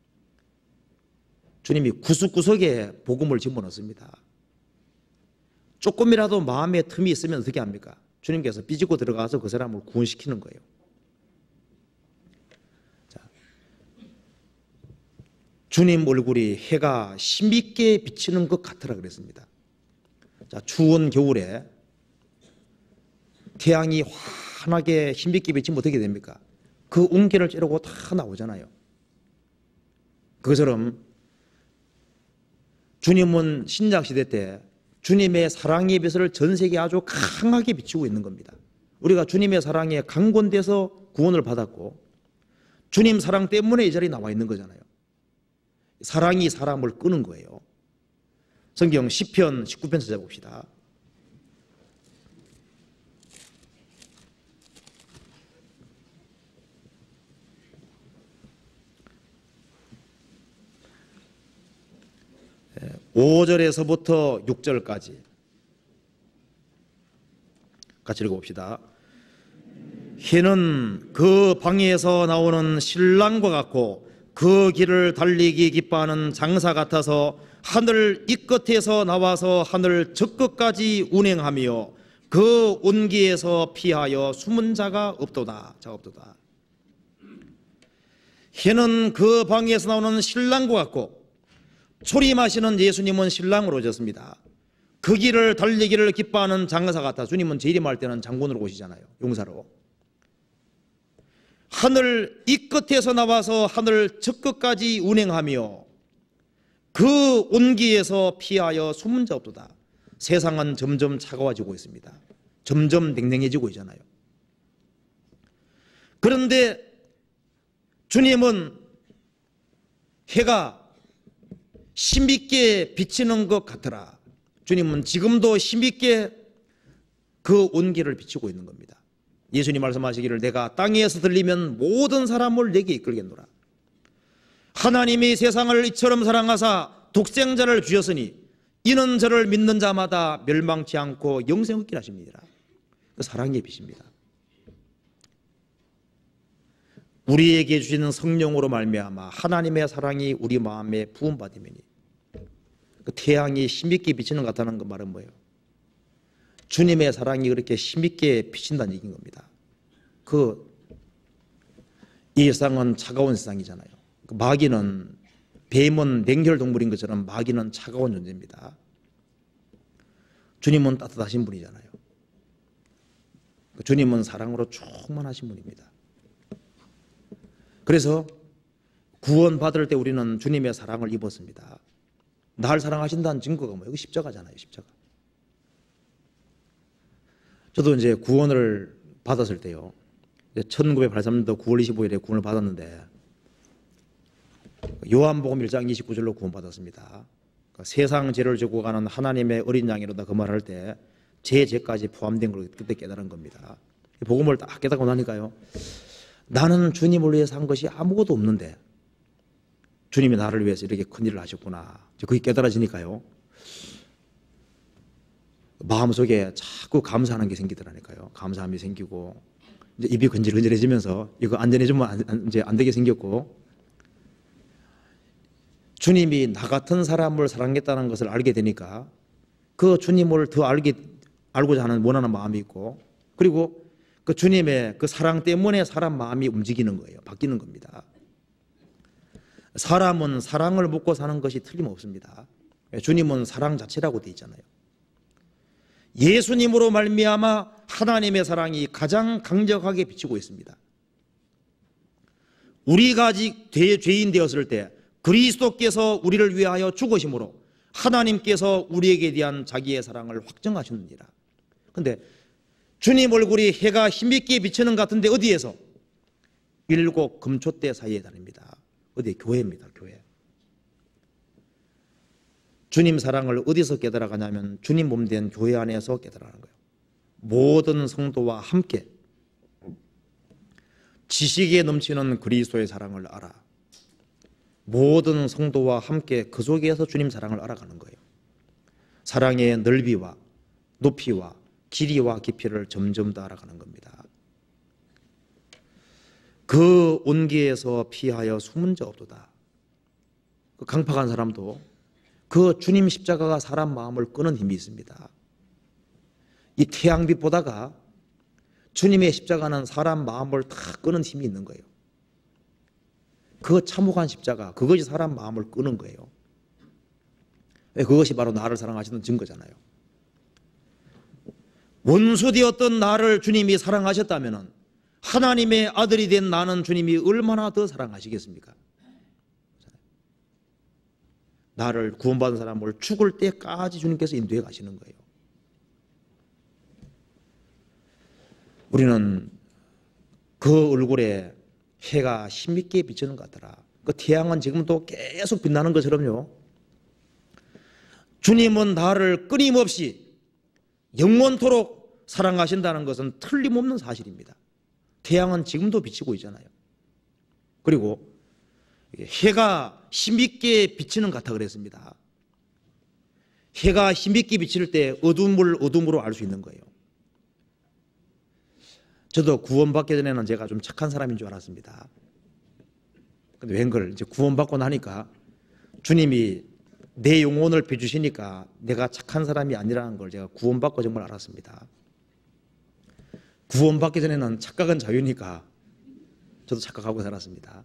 주님이 구석구석에 복음을 집어넣습니다. 조금이라도 마음에 틈이 있으면 어떻게 합니까? 주님께서 삐지고 들어가서 그 사람을 구원시키는 거예요. 자, 주님 얼굴이 해가 힘있게 비치는 것 같으라 그랬습니다. 자, 추운 겨울에 태양이 환하게 힘있게 비치면 어떻게 됩니까? 그 온기를 찌르고 다 나오잖아요. 그것처럼 주님은 신약시대 때 주님의 사랑의 빛을 전 세계에 아주 강하게 비추고 있는 겁니다. 우리가 주님의 사랑에 강권돼서 구원을 받았고 주님 사랑 때문에 이 자리에 나와 있는 거잖아요. 사랑이 사람을 끄는 거예요. 성경 시편 19편 찾아봅시다. 네, 5절에서부터 6절까지 같이 읽어봅시다. 해는 그 방에서 나오는 신랑과 같고 그 길을 달리기 기뻐하는 장사 같아서 하늘 이 끝에서 나와서 하늘 저 끝까지 운행하며 그 온기에서 피하여 숨은 자가 없도다. 해는 그 방에서 나오는 신랑과 같고, 초림하시는 예수님은 신랑으로 오셨습니다. 그 길을 달리기를 기뻐하는 장사 같아. 주님은 재림할 때는 장군으로 오시잖아요. 용사로. 하늘 이 끝에서 나와서 하늘 저 끝까지 운행하며 그 온기에서 피하여 숨은 자 없도다. 세상은 점점 차가워지고 있습니다. 점점 냉랭해지고 있잖아요. 그런데 주님은 해가 힘있게 비치는 것 같더라. 주님은 지금도 힘있게 그 온기를 비추고 있는 겁니다. 예수님 말씀하시기를 내가 땅에서 들리면 모든 사람을 내게 이끌겠노라. 하나님이 세상을 이처럼 사랑하사 독생자를 주셨으니 이는 저를 믿는 자마다 멸망치 않고 영생 얻게 하십니다. 그 사랑의 빛입니다. 우리에게 주시는 성령으로 말미암아 하나님의 사랑이 우리 마음에 부음받으면 그 태양이 힘있게 비치는 것 같다는 그 말은 뭐예요? 주님의 사랑이 그렇게 힘있게 비친다는 얘기인 겁니다. 이 세상은 차가운 세상이잖아요. 마귀는, 뱀은 냉혈 동물인 것처럼 마귀는 차가운 존재입니다. 주님은 따뜻하신 분이잖아요. 주님은 사랑으로 충만하신 분입니다. 그래서 구원받을 때 우리는 주님의 사랑을 입었습니다. 날 사랑하신다는 증거가 뭐예요? 십자가잖아요. 십자가. 저도 이제 구원을 받았을 때요, 1983년도 9월 25일에 구원을 받았는데 요한복음 1장 29절로 구원받았습니다. 세상 죄를 지고 가는 하나님의 어린 양이로다 그 말할 때 제 죄까지 포함된 걸 그때 깨달은 겁니다. 복음을 딱 깨닫고 나니까요, 나는 주님을 위해서 한 것이 아무것도 없는데 주님이 나를 위해서 이렇게 큰 일을 하셨구나. 그게 깨달아지니까요, 마음속에 자꾸 감사하는 게 생기더라니까요. 감사함이 생기고 이제 입이 건질건질해지면서 이거 안전해지면 이제 안 되게 생겼고, 주님이 나 같은 사람을 사랑했다는 것을 알게 되니까 그 주님을 더 알고자 하는 원하는 마음이 있고, 그리고 그 주님의 그 사랑 때문에 사람 마음이 움직이는 거예요. 바뀌는 겁니다. 사람은 사랑을 먹고 사는 것이 틀림없습니다. 주님은 사랑 자체라고 되어 있잖아요. 예수님으로 말미암아 하나님의 사랑이 가장 강력하게 비치고 있습니다. 우리가 아직 죄인 되었을 때 그리스도께서 우리를 위하여 죽으심으로 하나님께서 우리에게 대한 자기의 사랑을 확정하셨느니라. 그런데 주님 얼굴이 해가 힘있게 비치는 것 같은데 어디에서? 일곱 금초대 사이에 다닙니다. 어디? 교회입니다. 교회. 주님 사랑을 어디서 깨달아가냐면 주님 몸 된 교회 안에서 깨달아가는 거예요. 모든 성도와 함께 지식에 넘치는 그리스도의 사랑을 알아. 모든 성도와 함께 그 속에서 주님 사랑을 알아가는 거예요. 사랑의 넓이와 높이와 길이와 깊이를 점점 더 알아가는 겁니다. 그 온기에서 피하여 숨은 자 없도다. 그 강팍한 사람도 그 주님 십자가가 사람 마음을 끄는 힘이 있습니다. 이 태양빛 보다가 주님의 십자가는 사람 마음을 다 끄는 힘이 있는 거예요. 그 참혹한 십자가, 그것이 사람 마음을 끄는 거예요. 그것이 바로 나를 사랑하시는 증거잖아요. 원수 되었던 나를 주님이 사랑하셨다면 하나님의 아들이 된 나는 주님이 얼마나 더 사랑하시겠습니까? 나를 구원받은 사람을 죽을 때까지 주님께서 인도해 가시는 거예요. 우리는 그 얼굴에 해가 힘있게 비치는 것 같더라. 그 태양은 지금도 계속 빛나는 것처럼요. 주님은 나를 끊임없이 영원토록 사랑하신다는 것은 틀림없는 사실입니다. 태양은 지금도 비치고 있잖아요. 그리고 해가 힘있게 비치는 것 같아 그랬습니다. 해가 힘있게 비칠 때 어둠을 어둠으로 알 수 있는 거예요. 저도 구원받기 전에는 제가 좀 착한 사람인 줄 알았습니다. 근데 웬걸 이제 구원받고 나니까 주님이 내 영혼을 빚주시니까 내가 착한 사람이 아니라는 걸 제가 구원받고 정말 알았습니다. 구원받기 전에는 착각은 자유니까 저도 착각하고 살았습니다.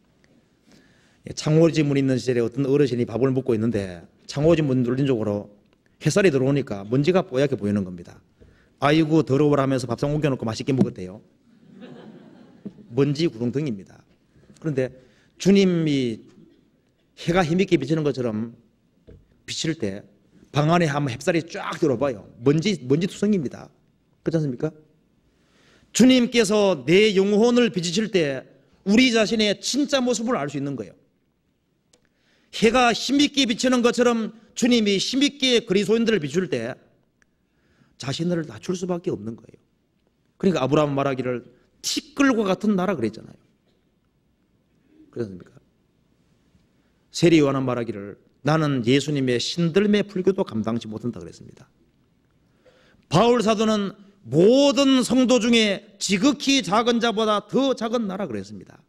창호지 문 있는 시절에 어떤 어르신이 밥을 먹고 있는데 창호지 문 눌린 쪽으로 햇살이 들어오니까 먼지가 뽀얗게 보이는 겁니다. 아이고 더러워라 하면서 밥상 옮겨놓고 맛있게 먹었대요. 먼지 구렁텅이입니다. 그런데 주님이 해가 힘있게 비치는 것처럼 비칠 때 방 안에 한번 햇살이 쫙 들어봐요. 먼지 투성입니다. 그렇지 않습니까? 주님께서 내 영혼을 비치실 때 우리 자신의 진짜 모습을 알 수 있는 거예요. 해가 힘있게 비치는 것처럼 주님이 힘있게 그리스도인들을 비출 때 자신을 낮출 수밖에 없는 거예요. 그러니까 아브라함 말하기를 티끌과 같은 나라 그랬잖아요. 그렇습니까? 세리 요한은 말하기를 나는 예수님의 신들매 불교도 감당치 못한다 그랬습니다. 바울 사도는 모든 성도 중에 지극히 작은 자보다 더 작은 나라 그랬습니다.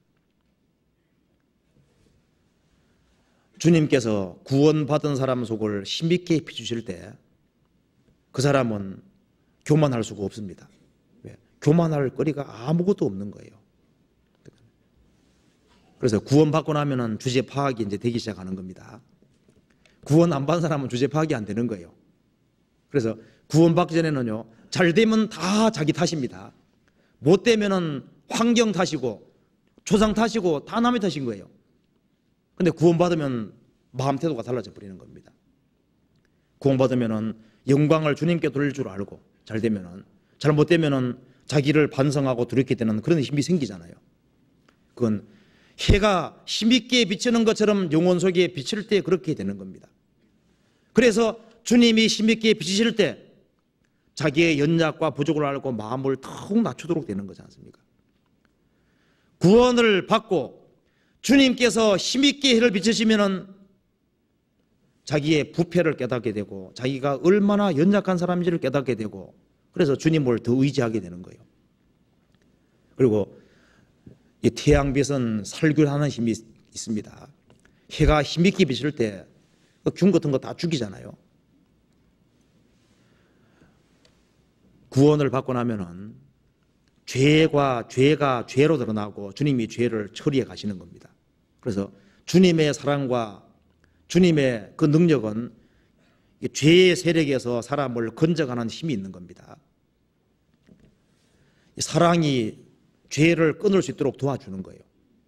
주님께서 구원받은 사람 속을 힘있게 비추실 때 그 사람은 교만할 수가 없습니다. 왜? 교만할 거리가 아무것도 없는 거예요. 그래서 구원받고 나면은 주제 파악이 이제 되기 시작하는 겁니다. 구원 안 받은 사람은 주제 파악이 안 되는 거예요. 그래서 구원받기 전에는요, 잘 되면 다 자기 탓입니다. 못 되면은 환경 탓이고 조상 탓이고 다 남의 탓인 거예요. 근데 구원받으면 마음 태도가 달라져 버리는 겁니다. 구원받으면은 영광을 주님께 돌릴 줄 알고 잘 되면은, 잘못 되면은 자기를 반성하고 돌이키게 되는 그런 힘이 생기잖아요. 그건 해가 힘있게 비치는 것처럼 영혼 속에 비칠 때 그렇게 되는 겁니다. 그래서 주님이 힘있게 비치실 때 자기의 연약과 부족을 알고 마음을 더욱 낮추도록 되는 거지 않습니까? 구원을 받고 주님께서 힘있게 해를 비추시면은 자기의 부패를 깨닫게 되고 자기가 얼마나 연약한 사람인지를 깨닫게 되고 그래서 주님을 더 의지하게 되는 거예요. 그리고 이 태양빛은 살균하는 힘이 있습니다. 해가 힘있게 비칠 때 균 같은 거 다 죽이잖아요. 구원을 받고 나면은 죄가 죄로 드러나고 주님이 죄를 처리해 가시는 겁니다. 그래서 주님의 사랑과 주님의 그 능력은 죄의 세력에서 사람을 건져가는 힘이 있는 겁니다. 사랑이 죄를 끊을 수 있도록 도와주는 거예요.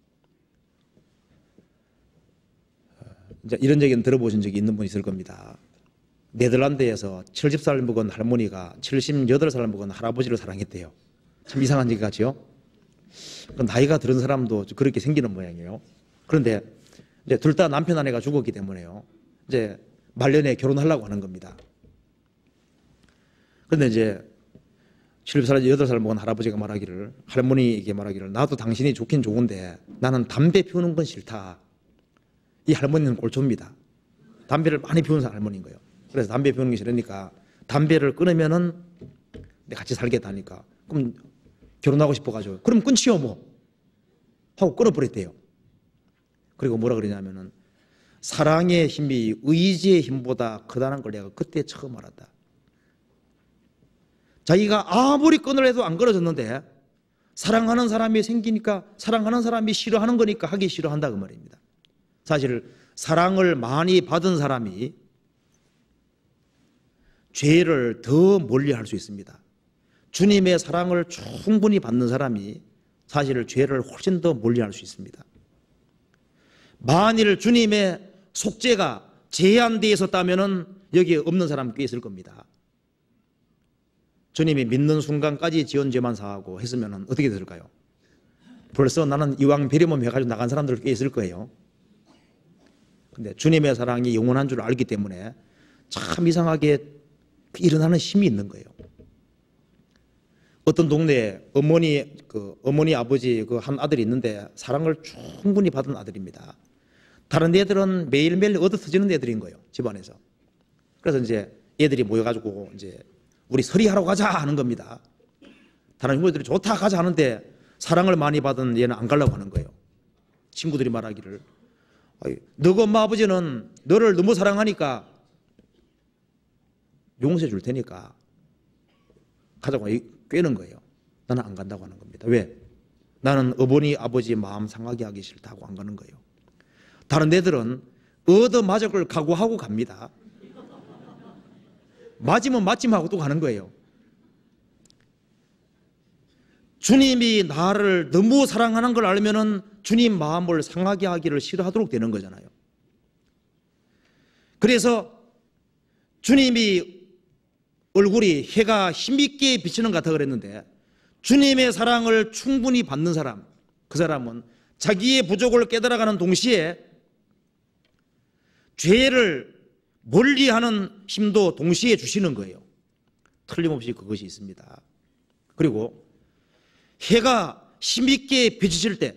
이제 이런 얘기는 들어보신 적이 있는 분 있을 겁니다. 네덜란드에서 70살 먹은 할머니가 78살 먹은 할아버지를 사랑했대요. 참 이상한 얘기 같죠? 나이가 들은 사람도 그렇게 생기는 모양이에요. 그런데 이제 둘 다 남편 아내가 죽었기 때문에요. 이제 말년에 결혼하려고 하는 겁니다. 그런데 이제 70살, 8살 먹은 할아버지가 말하기를, 할머니에게 말하기를, 나도 당신이 좋긴 좋은데 나는 담배 피우는 건 싫다. 이 할머니는 꼴초입니다. 담배를 많이 피우는 할머니인 거예요. 그래서 담배 피우는 게 싫으니까 담배를 끊으면은 같이 살겠다니까. 그럼 결혼하고 싶어가지고, 그럼 끊지요 뭐 하고 끊어버렸대요. 그리고 뭐라 그러냐면은, 사랑의 힘이 의지의 힘보다 크다는 걸 내가 그때 처음 알았다. 자기가 아무리 끊으려도 안 끊어졌는데 사랑하는 사람이 생기니까, 사랑하는 사람이 싫어하는 거니까 하기 싫어한다 그 말입니다. 사실 사랑을 많이 받은 사람이 죄를 더 멀리할 수 있습니다. 주님의 사랑을 충분히 받는 사람이 사실 죄를 훨씬 더 멀리할 수 있습니다. 만일 주님의 속죄가 제한되어 있었다면 여기에 없는 사람 꽤 있을 겁니다. 주님이 믿는 순간까지 지은 죄만 사하고 했으면 어떻게 됐을까요? 벌써 나는 이왕 배려만 해가지고 나간 사람들 꽤 있을 거예요. 근데 주님의 사랑이 영원한 줄 알기 때문에 참 이상하게 일어나는 힘이 있는 거예요. 어떤 동네에 어머니 아버지 한 아들이 있는데 사랑을 충분히 받은 아들입니다. 다른 애들은 매일매일 얻어 터지는 애들인 거예요, 집안에서. 그래서 이제 애들이 모여가지고 이제 우리 서리하러 가자 하는 겁니다. 다른 형들이 좋다 가자 하는데 사랑을 많이 받은 얘는 안 가려고 하는 거예요. 친구들이 말하기를, 너가 엄마 아버지는 너를 너무 사랑하니까 용서해 줄 테니까 가자고 꿰는 거예요. 나는 안 간다고 하는 겁니다. 왜? 나는 어머니 아버지 마음 상하게 하기 싫다고 안 가는 거예요. 다른 애들은 얻어맞을 걸 각오하고 갑니다. 맞으면 맞지하고 또 가는 거예요. 주님이 나를 너무 사랑하는 걸 알면은 주님 마음을 상하게 하기를 싫어하도록 되는 거잖아요. 그래서 주님이 얼굴이 해가 힘있게 비치는 것 같아 그랬는데, 주님의 사랑을 충분히 받는 사람, 그 사람은 자기의 부족을 깨달아가는 동시에 죄를 멀리하는 힘도 동시에 주시는 거예요. 틀림없이 그것이 있습니다. 그리고 해가 힘있게 비치실 때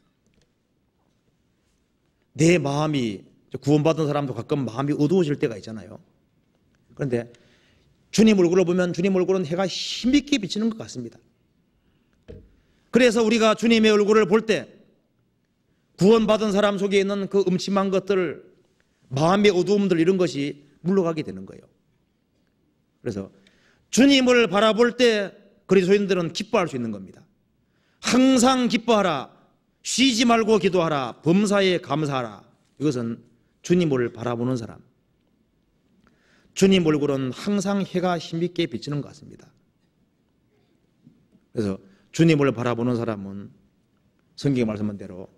내 마음이, 구원받은 사람도 가끔 마음이 어두워질 때가 있잖아요. 그런데 주님 얼굴을 보면 주님 얼굴은 해가 힘있게 비치는 것 같습니다. 그래서 우리가 주님의 얼굴을 볼 때 구원받은 사람 속에 있는 그 음침한 것들, 마음의 어두움들, 이런 것이 물러가게 되는 거예요. 그래서 주님을 바라볼 때 그리스도인들은 기뻐할 수 있는 겁니다. 항상 기뻐하라, 쉬지 말고 기도하라, 범사에 감사하라. 이것은 주님을 바라보는 사람, 주님 얼굴은 항상 해가 힘있게 비치는 것 같습니다. 그래서 주님을 바라보는 사람은 성경에 말씀한 대로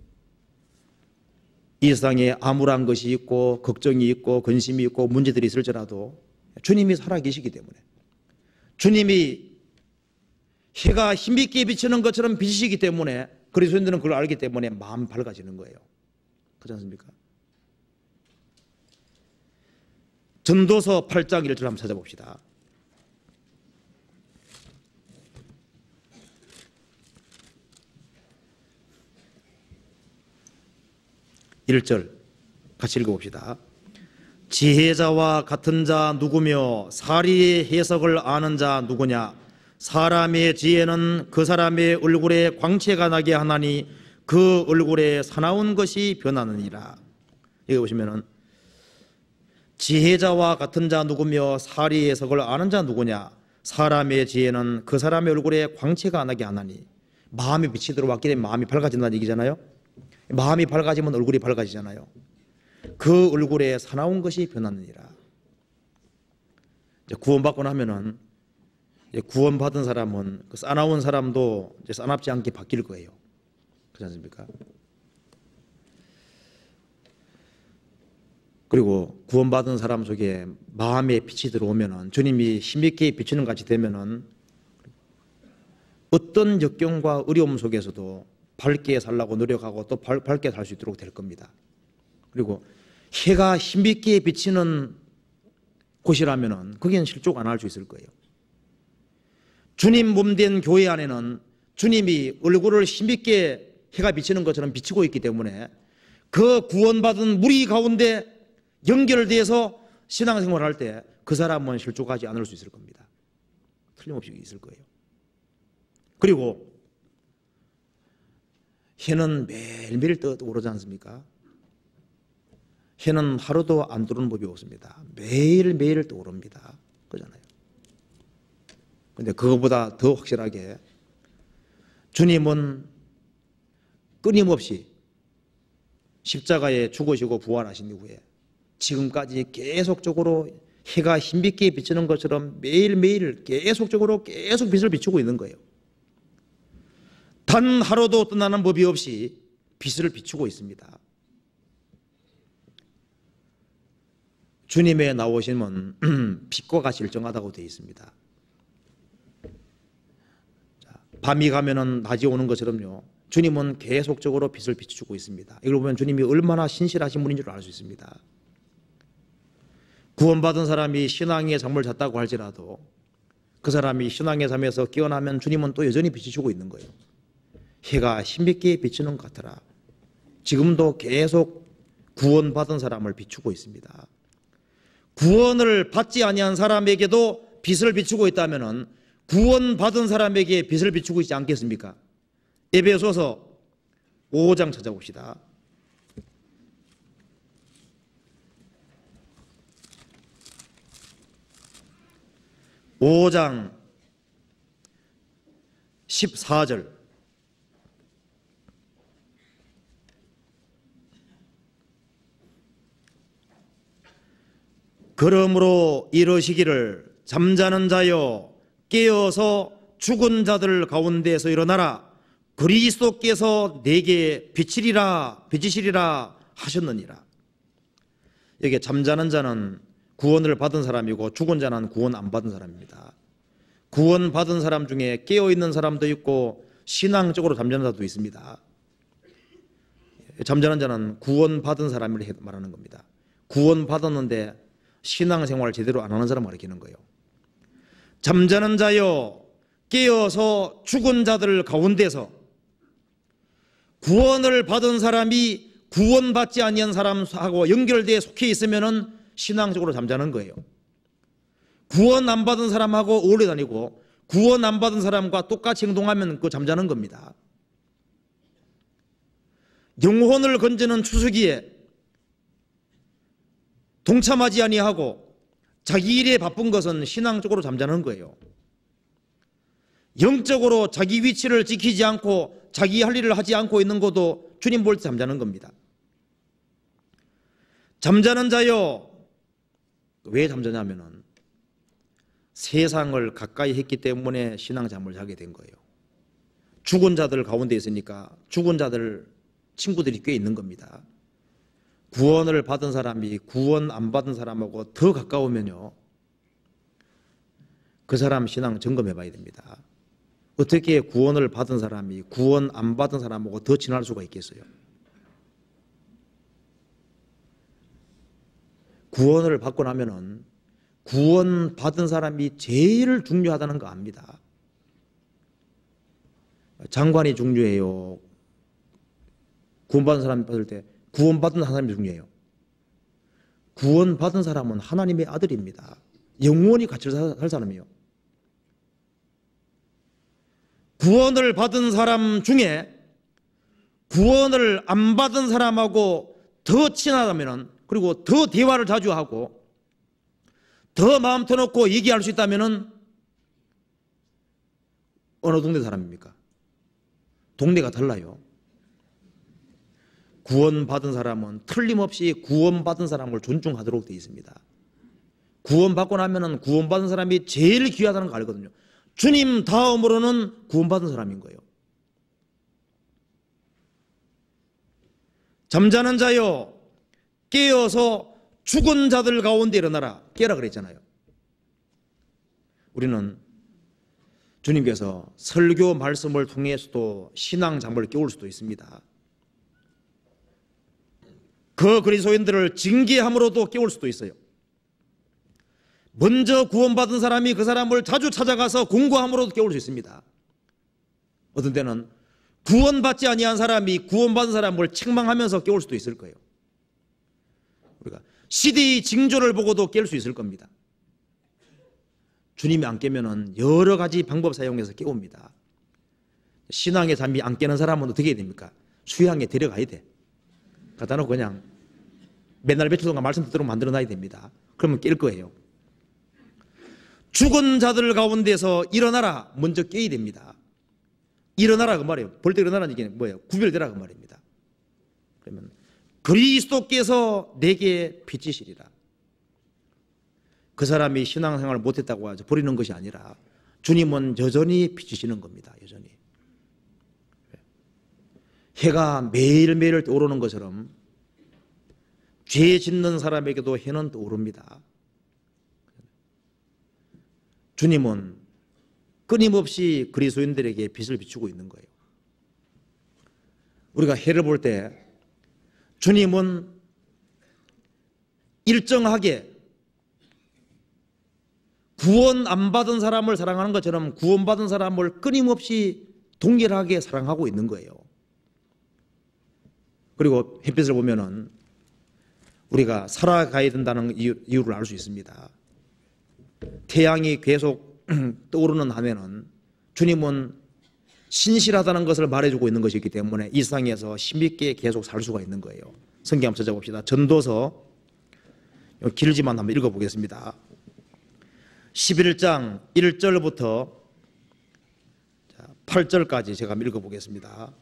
이 세상에 암울한 것이 있고 걱정이 있고 근심이 있고 문제들이 있을지라도 주님이 살아계시기 때문에, 주님이 해가 힘있게 비치는 것처럼 비치시기 때문에 그리스도인들은 그걸 알기 때문에 마음 밝아지는 거예요. 그렇지 않습니까? 전도서 8장 1절 한번 찾아봅시다. 1절 같이 읽어봅시다. 지혜자와 같은 자 누구며 사리의 해석을 아는 자 누구냐? 사람의 지혜는 그 사람의 얼굴에 광채가 나게 하나니 그 얼굴에 사나운 것이 변하느니라. 여기 보시면은 지혜자와 같은 자 누구며 사리의 석을 아는 자 누구냐? 사람의 지혜는 그 사람의 얼굴에 광채가 안 나게 하나니. 마음이 빛이 들어왔기 때문에 마음이 밝아진다는 얘기잖아요. 마음이 밝아지면 얼굴이 밝아지잖아요. 그 얼굴에 사나운 것이 변하느니라. 이제 구원받고 나면은 구원받은 사람은 그 사나운 사람도 이제 사납지 않게 바뀔 거예요. 그렇지 않습니까? 그리고 구원받은 사람 속에 마음의 빛이 들어오면은 주님이 힘있게 비추는 같이 되면은 어떤 역경과 어려움 속에서도 밝게 살라고 노력하고 또 밝게 살 수 있도록 될 겁니다. 그리고 해가 힘있게 비치는 곳이라면은 거기는 실족 안 할 수 있을 거예요. 주님 몸된 교회 안에는 주님이 얼굴을 힘있게 해가 비치는 것처럼 비치고 있기 때문에 그 구원받은 무리 가운데 연결돼서 신앙생활을 할 때 그 사람은 실족하지 않을 수 있을 겁니다. 틀림없이 있을 거예요. 그리고 해는 매일매일 떠오르지 않습니까? 해는 하루도 안 뜨는 법이 없습니다. 매일매일 떠오릅니다. 그러잖아요. 그런데 그거보다 더 확실하게 주님은 끊임없이 십자가에 죽으시고 부활하신 이후에 지금까지 계속적으로 해가 힘있게 비치는 것처럼 매일매일 계속적으로 계속 빛을 비추고 있는 거예요. 단 하루도 떠나는 법이 없이 빛을 비추고 있습니다. 주님의 나오심은 빛과 같이 일정하다고 되어 있습니다. 밤이 가면은 낮이 오는 것처럼요, 주님은 계속적으로 빛을 비추고 있습니다. 이걸 보면 주님이 얼마나 신실하신 분인 줄 알 수 있습니다. 구원받은 사람이 신앙의 잠을 잤다고 할지라도 그 사람이 신앙의 잠에서 깨어나면 주님은 또 여전히 비추고 있는 거예요. 해가 힘있게 비추는 것 같더라. 지금도 계속 구원받은 사람을 비추고 있습니다. 구원을 받지 아니한 사람에게도 빛을 비추고 있다면 구원받은 사람에게 빛을 비추고 있지 않겠습니까? 에베소서 5장 찾아봅시다. 5장 14절. 그러므로 이러시기를 잠자는 자여 깨어서 죽은 자들 가운데서 일어나라. 그리스도께서 내게 비치시리라 하셨느니라. 여기 잠자는 자는 구원을 받은 사람이고 죽은 자는 구원 안 받은 사람입니다. 구원 받은 사람 중에 깨어있는 사람도 있고 신앙적으로 잠자는 자도 있습니다. 잠자는 자는 구원 받은 사람을 말하는 겁니다. 구원 받았는데 신앙생활을 제대로 안 하는 사람을 가리키는 거예요. 잠자는 자여 깨어서 죽은 자들 가운데서. 구원을 받은 사람이 구원받지 아니한 사람하고 연결되어 속해 있으면은 신앙적으로 잠자는 거예요. 구원 안 받은 사람하고 어울려 다니고 구원 안 받은 사람과 똑같이 행동하면 그거 잠자는 겁니다. 영혼을 건지는 추수기에 동참하지 아니하고 자기 일에 바쁜 것은 신앙적으로 잠자는 거예요. 영적으로 자기 위치를 지키지 않고 자기 할 일을 하지 않고 있는 것도 주님 볼 때 잠자는 겁니다. 잠자는 자요, 왜 잠자냐면은 세상을 가까이 했기 때문에 신앙잠을 자게 된 거예요. 죽은 자들 가운데 있으니까 죽은 자들 친구들이 꽤 있는 겁니다. 구원을 받은 사람이 구원 안 받은 사람하고 더 가까우면요, 그 사람 신앙 점검해 봐야 됩니다. 어떻게 구원을 받은 사람이 구원 안 받은 사람하고 더 친할 수가 있겠어요? 구원을 받고 나면은 구원 받은 사람이 제일 중요하다는 거 압니다. 장관이 중요해요? 구원받은 사람이 받을 때 구원받은 사람이 중요해요? 구원받은 사람은 하나님의 아들입니다. 영원히 같이 살 사람이에요. 구원을 받은 사람 중에 구원을 안 받은 사람하고 더 친하다면은, 그리고 더 대화를 자주 하고 더 마음 터놓고 얘기할 수 있다면은 어느 동네 사람입니까? 동네가 달라요. 구원받은 사람은 틀림없이 구원받은 사람을 존중하도록 되어 있습니다. 구원받고 나면은 구원받은 사람이 제일 귀하다는 거 알거든요. 주님 다음으로는 구원받은 사람인 거예요. 잠자는 자여 깨어서 죽은 자들 가운데 일어나라. 깨라 그랬잖아요. 우리는 주님께서 설교 말씀을 통해서도 신앙 잠을 깨울 수도 있습니다. 그 그리스도인들을 징계함으로도 깨울 수도 있어요. 먼저 구원받은 사람이 그 사람을 자주 찾아가서 공고함으로도 깨울 수 있습니다. 어떤 때는 구원받지 아니한 사람이 구원받은 사람을 책망하면서 깨울 수도 있을 거예요. 우리가 시대의 징조를 보고도 깰 수 있을 겁니다. 주님이 안 깨면은 여러 가지 방법 사용해서 깨웁니다. 신앙의 잠이 안 깨는 사람은 어떻게 해야 됩니까? 수양에 데려가야 돼. 갖다 놓고 그냥 맨날 며칠 동안 말씀 듣도록 만들어 놔야 됩니다. 그러면 깰 거예요. 죽은 자들 가운데서 일어나라. 먼저 깨야 됩니다. 일어나라 그 말이에요. 벌떡 일어나라는 얘기는 뭐예요? 구별되라 그 말입니다. 그러면 그리스도께서 내게 빛이시리라. 그 사람이 신앙생활을 못했다고 해서 버리는 것이 아니라 주님은 여전히 빛이시는 겁니다. 여전히. 해가 매일매일 떠오르는 것처럼 죄 짓는 사람에게도 해는 떠오릅니다. 주님은 끊임없이 그리스도인들에게 빛을 비추고 있는 거예요. 우리가 해를 볼 때 주님은 일정하게 구원 안 받은 사람을 사랑하는 것처럼 구원받은 사람을 끊임없이 동일하게 사랑하고 있는 거예요. 그리고 햇빛을 보면은 우리가 살아가야 된다는 이유를 알 수 있습니다. 태양이 계속 떠오르는 한에는 주님은 신실하다는 것을 말해주고 있는 것이기 때문에 이 세상에서 힘있게 계속 살 수가 있는 거예요. 성경 한번 찾아봅시다. 전도서 길지만 한번 읽어보겠습니다. 11장 1절부터 8절까지 제가 한번 읽어보겠습니다.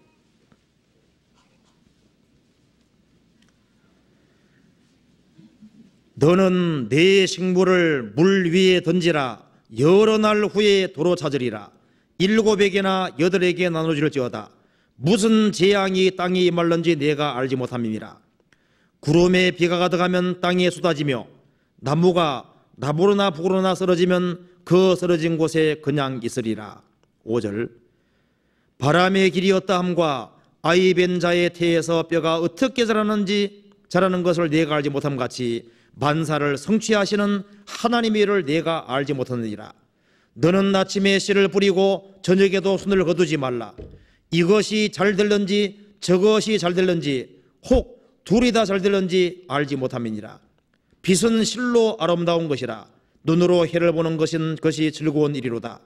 너는 내 식물을 물 위에 던지라. 여러 날 후에 도로 찾으리라. 7에게나 8에게 나눠질지어다. 무슨 재앙이 땅에 임할는지 내가 알지 못함이니라. 구름에 비가 가득하면 땅에 쏟아지며 나무가 나무로나 북으로나 쓰러지면 그 쓰러진 곳에 그냥 있으리라. 5절 바람의 길이었다 함과 아이 벤 자의 태에서 뼈가 어떻게 자라는 것을 내가 알지 못함 같이 만사를 성취하시는 하나님의 일을 내가 알지 못하느니라. 너는 아침에 씨를 뿌리고 저녁에도 손을 거두지 말라. 이것이 잘 될는지 저것이 잘 될는지 혹 둘이 다 잘 될는지 알지 못함이니라. 빛은 실로 아름다운 것이라. 눈으로 해를 보는 것이 즐거운 일이로다.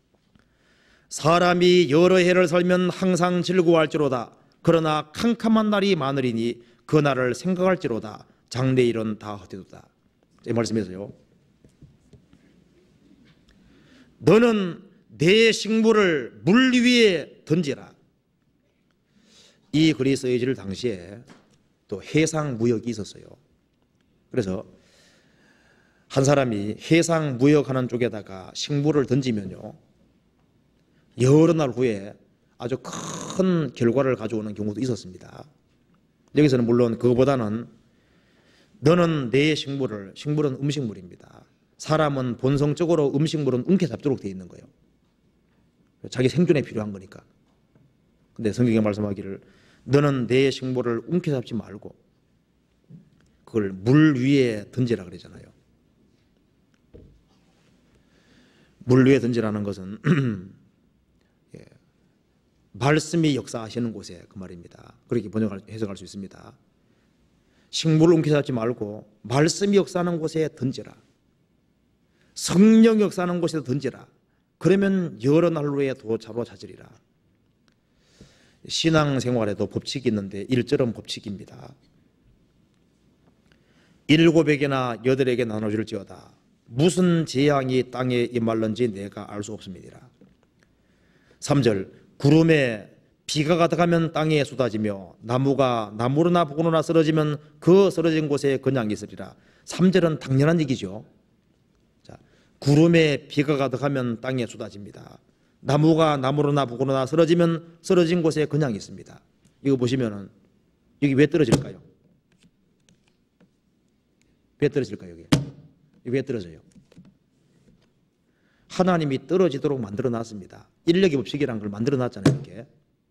사람이 여러 해를 살면 항상 즐거워할지로다. 그러나 캄캄한 날이 많으리니 그 날을 생각할지로다. 장래일은 다 헛되도다. 이 말씀에서요. 너는 내 식물을 물 위에 던지라. 이 글이 쓰여질 당시에 또 해상 무역이 있었어요. 그래서 한 사람이 해상 무역하는 쪽에다가 식물을 던지면요, 여러 날 후에 아주 큰 결과를 가져오는 경우도 있었습니다. 여기서는 물론 그거보다는 너는 내 식물은 음식물입니다. 사람은 본성적으로 음식물은 움켜잡도록 되어 있는 거예요. 자기 생존에 필요한 거니까. 근데 성경에 말씀하기를 너는 내 식물을 움켜잡지 말고 그걸 물 위에 던지라 그러잖아요. 물 위에 던지라는 것은 말씀이 역사하시는 곳에 그 말입니다. 그렇게 해석할 수 있습니다. 식물을 움켜잡지 말고 말씀이 역사하는 곳에 던지라. 성령 역사하는 곳에 던지라. 그러면 여러 날 후에 도로 찾으리라. 신앙생활에도 법칙이 있는데 1절은 법칙입니다. 일곱에게나 여덟에게 나눠줄지어다. 무슨 재앙이 땅에 임할는지 내가 알 수 없음이니라. 3절 구름에 비가 가득하면 땅에 쏟아지며 나무가 나무로나 북으로나 쓰러지면 그 쓰러진 곳에 그냥 있으리라. 3절은 당연한 얘기죠. 자, 구름에 비가 가득하면 땅에 쏟아집니다. 나무가 나무로나 북으로나 쓰러지면 쓰러진 곳에 그냥 있습니다. 이거 보시면은 여기 왜 떨어질까요? 왜 떨어질까요? 여기 왜 떨어져요? 하나님이 떨어지도록 만들어 놨습니다. 인력의 법칙이라는 걸 만들어 놨잖아요. 이렇게.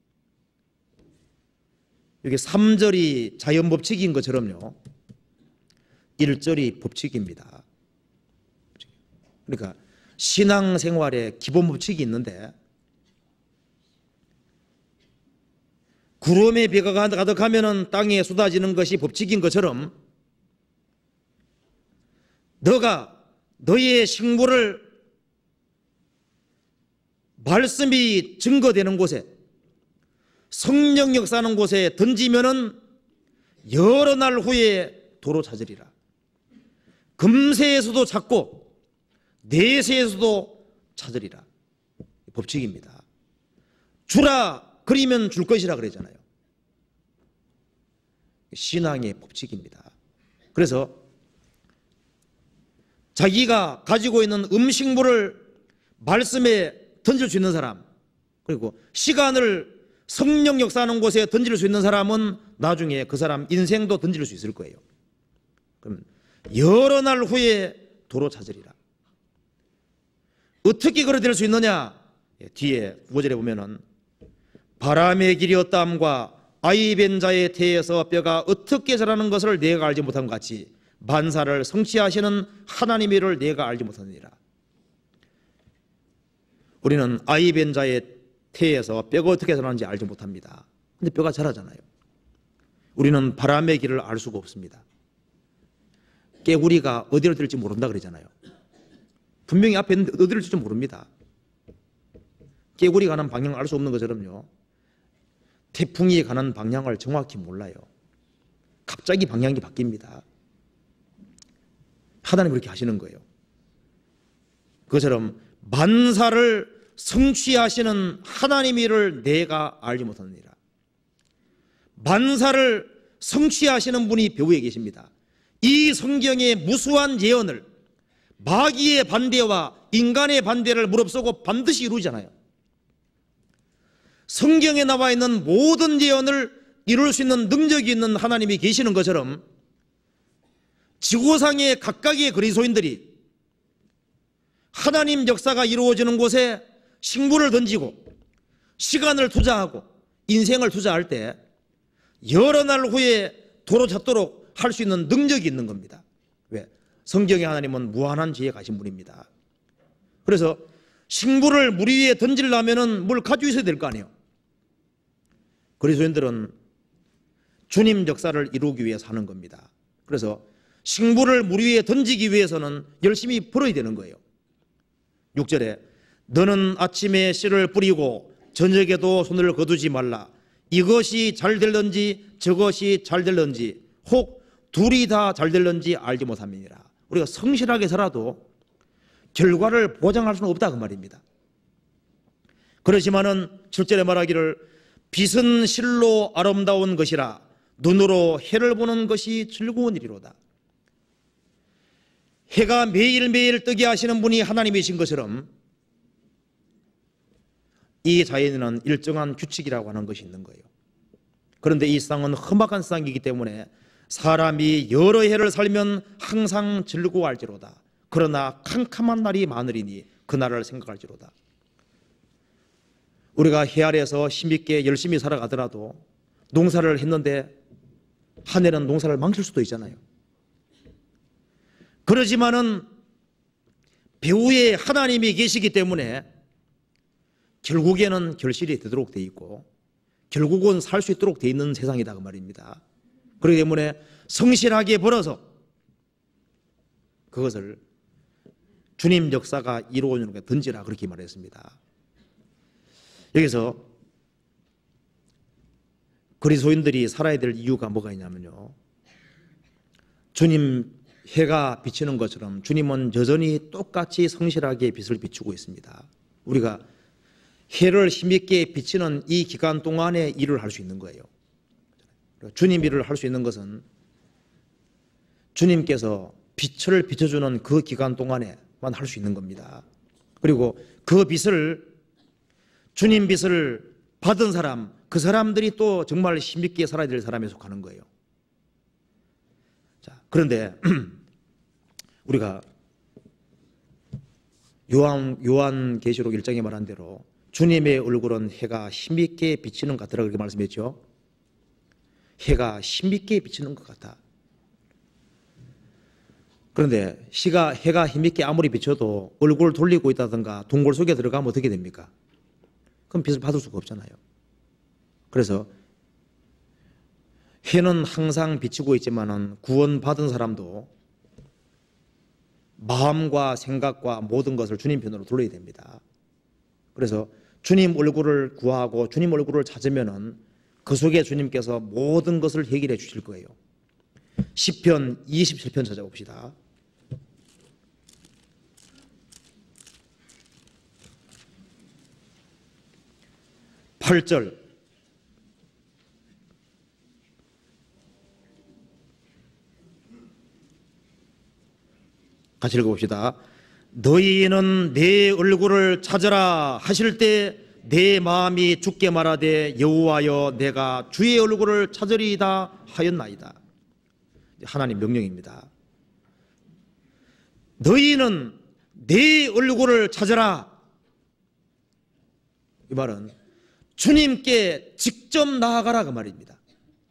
여기 3절이 자연 법칙인 것처럼요 1절이 법칙입니다. 그러니까 신앙생활에 기본 법칙이 있는데 구름에 비가 가득하면 땅에 쏟아지는 것이 법칙인 것처럼 너가 너의 식물을 말씀이 증거되는 곳에 성령 역사하는 곳에 던지면은 여러 날 후에 도로 찾으리라. 금세에서도 찾고 내세에서도 찾으리라. 법칙입니다. 주라 그리면 줄 것이라 그러잖아요. 신앙의 법칙입니다. 그래서 자기가 가지고 있는 음식물을 말씀에 던질 수 있는 사람, 그리고 시간을 성령 역사하는 곳에 던질 수 있는 사람은 나중에 그 사람 인생도 던질 수 있을 거예요. 그럼 여러 날 후에 도로 찾으리라. 어떻게 그래 될 수 있느냐? 뒤에 9절에 보면은 바람의 길이었다함과 아이벤 자의 태에서 뼈가 어떻게 자라는 것을 내가 알지 못한 것 같이 만사를 성취하시는 하나님의 일을 내가 알지 못하느니라. 우리는 아이벤 자의 태에서 뼈가 어떻게 자라는지 알지 못합니다. 근데 뼈가 자라잖아요. 우리는 바람의 길을 알 수가 없습니다. 깨구리가 어디로 뜰지 모른다 그러잖아요. 분명히 앞에 있는데 어디로 뜰지 모릅니다. 깨구리 가는 방향을 알 수 없는 것처럼요 태풍이 가는 방향을 정확히 몰라요. 갑자기 방향이 바뀝니다. 하나님 그렇게 하시는 거예요. 그것처럼 만사를 성취하시는 하나님의 일을 내가 알지 못하느니라. 만사를 성취하시는 분이 배후에 계십니다. 이 성경의 무수한 예언을 마귀의 반대와 인간의 반대를 무릅쓰고 반드시 이루잖아요. 성경에 나와 있는 모든 예언을 이룰 수 있는 능력이 있는 하나님이 계시는 것처럼 지구상의 각각의 그리스도인들이 하나님 역사가 이루어지는 곳에 식물을 던지고 시간을 투자하고 인생을 투자할 때 여러 날 후에 도로 찾도록 할 수 있는 능력이 있는 겁니다. 왜? 성경의 하나님은 무한한 지혜 가신 분입니다. 그래서 식물을 물 위에 던지려면 뭘 가지고 있어야 될 거 아니에요. 그리스도인들은 주님 역사를 이루기 위해 사는 겁니다. 그래서 식물을 물 위에 던지기 위해서는 열심히 벌어야 되는 거예요. 6절에 너는 아침에 씨를 뿌리고 저녁에도 손을 거두지 말라. 이것이 잘 될런지 저것이 잘 될런지 혹 둘이 다 잘 될런지 알지 못함이니라. 우리가 성실하게 살아도 결과를 보장할 수는 없다 그 말입니다. 그렇지만은 7절에 말하기를 빛은 실로 아름다운 것이라 눈으로 해를 보는 것이 즐거운 일이로다. 해가 매일매일 뜨게 하시는 분이 하나님이신 것처럼 이 자연에는 일정한 규칙이라고 하는 것이 있는 거예요. 그런데 이 세상은 험악한 세상이기 때문에 사람이 여러 해를 살면 항상 즐거워할지로다. 그러나 캄캄한 날이 많으리니 그날을 생각할지로다. 우리가 해 아래에서 힘있게 열심히 살아가더라도 농사를 했는데 한 해는 농사를 망칠 수도 있잖아요. 그러지만은 배후에 하나님이 계시기 때문에 결국에는 결실이 되도록 돼 있고 결국은 살 수 있도록 돼 있는 세상이다 그 말입니다. 그렇기 때문에 성실하게 벌어서 그것을 주님 역사가 이루어지는 게 던지라 그렇게 말했습니다. 여기서 그리스도인들이 살아야 될 이유가 뭐가 있냐면요 주님 해가 비치는 것처럼 주님은 여전히 똑같이 성실하게 빛을 비추고 있습니다. 우리가 해를 힘있게 비치는 이 기간 동안에 일을 할 수 있는 거예요. 주님 일을 할 수 있는 것은 주님께서 빛을 비춰주는 그 기간 동안에만 할 수 있는 겁니다. 그리고 그 빛을, 주님 빛을 받은 사람, 그 사람들이 또 정말 힘있게 살아야 될 사람에 속하는 거예요. 자, 그런데 우리가 요한계시록 1장에 말한 대로 주님의 얼굴은 해가 힘있게 비치는 것 같더라, 그렇게 말씀했죠. 해가 힘있게 비치는 것 같아. 그런데 해가 힘있게 아무리 비춰도 얼굴을 돌리고 있다든가 동굴 속에 들어가면 어떻게 됩니까? 그럼 빛을 받을 수가 없잖아요. 그래서 해는 항상 비치고 있지만은 구원받은 사람도 마음과 생각과 모든 것을 주님 편으로 돌려야 됩니다. 그래서 주님 얼굴을 구하고 주님 얼굴을 찾으면은 그 속에 주님께서 모든 것을 해결해 주실 거예요. 시편 27편 찾아봅시다. 팔 절 같이 읽어봅시다. 너희는 내 얼굴을 찾으라 하실 때 내 마음이 죽게 말하되 여호와여 내가 주의 얼굴을 찾으리이다 하였나이다. 하나님 명령입니다. 너희는 내 얼굴을 찾으라. 이 말은 주님께 직접 나아가라 그 말입니다.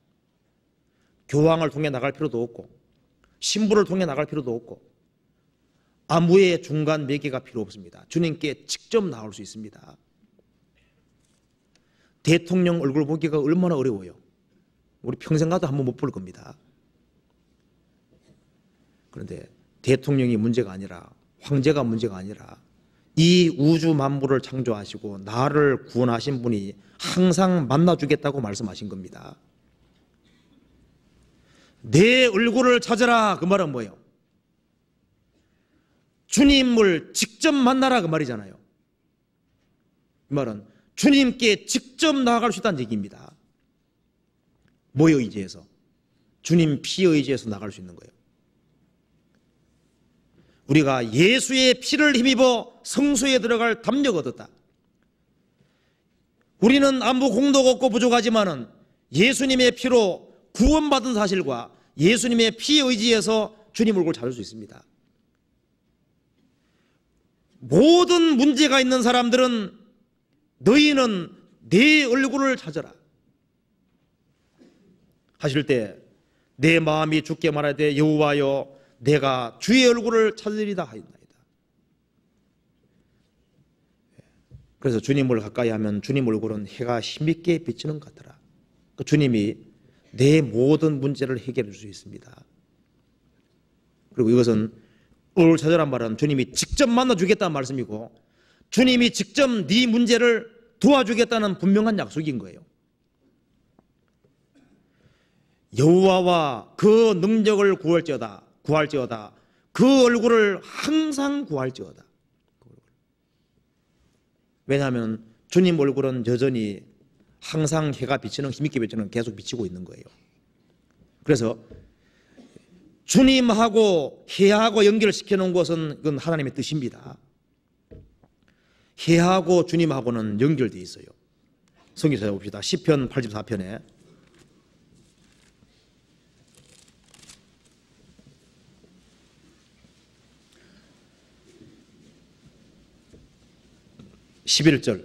교황을 통해 나갈 필요도 없고 신부를 통해 나갈 필요도 없고 아무의 중간 매개가 필요 없습니다. 주님께 직접 나올 수 있습니다. 대통령 얼굴 보기가 얼마나 어려워요. 우리 평생 가도 한번 못 볼 겁니다. 그런데 대통령이 문제가 아니라 황제가 문제가 아니라 이 우주 만물을 창조하시고 나를 구원하신 분이 항상 만나주겠다고 말씀하신 겁니다. 내 얼굴을 찾아라 그 말은 뭐예요? 주님을 직접 만나라 그 말이잖아요. 이 말은 주님께 직접 나아갈 수 있다는 얘기입니다. 뭐에 의지해서? 주님 피에 의지해서 나갈 수 있는 거예요. 우리가 예수의 피를 힘입어 성소에 들어갈 담력을 얻었다. 우리는 아무 공로가 없고 부족하지만은 예수님의 피로 구원받은 사실과 예수님의 피에 의지해서 주님 얼굴을 찾을 수 있습니다. 모든 문제가 있는 사람들은 너희는 내 얼굴을 찾아라 하실 때 내 마음이 죽게 말하되 여호와여 내가 주의 얼굴을 찾으리다 하였나이다. 그래서 주님을 가까이 하면 주님 얼굴은 해가 힘있게 비치는 것 같더라. 주님이 내 모든 문제를 해결해 줄 수 있습니다. 그리고 이것은 얼굴 찾으란 말은 주님이 직접 만나주겠다는 말씀이고 주님이 직접 네 문제를 도와주겠다는 분명한 약속인 거예요. 여호와와 그 능력을 구할지어다 그 얼굴을 항상 구할지어다. 왜냐하면 주님 얼굴은 여전히 항상 해가 비치는 힘있게 비치는 계속 비치고 있는 거예요. 그래서 주님하고 해하고 연결시켜 놓은 것은 그건 하나님의 뜻입니다. 해하고 주님하고는 연결되어 있어요. 성경 찾아봅시다. 시편 84편에 11절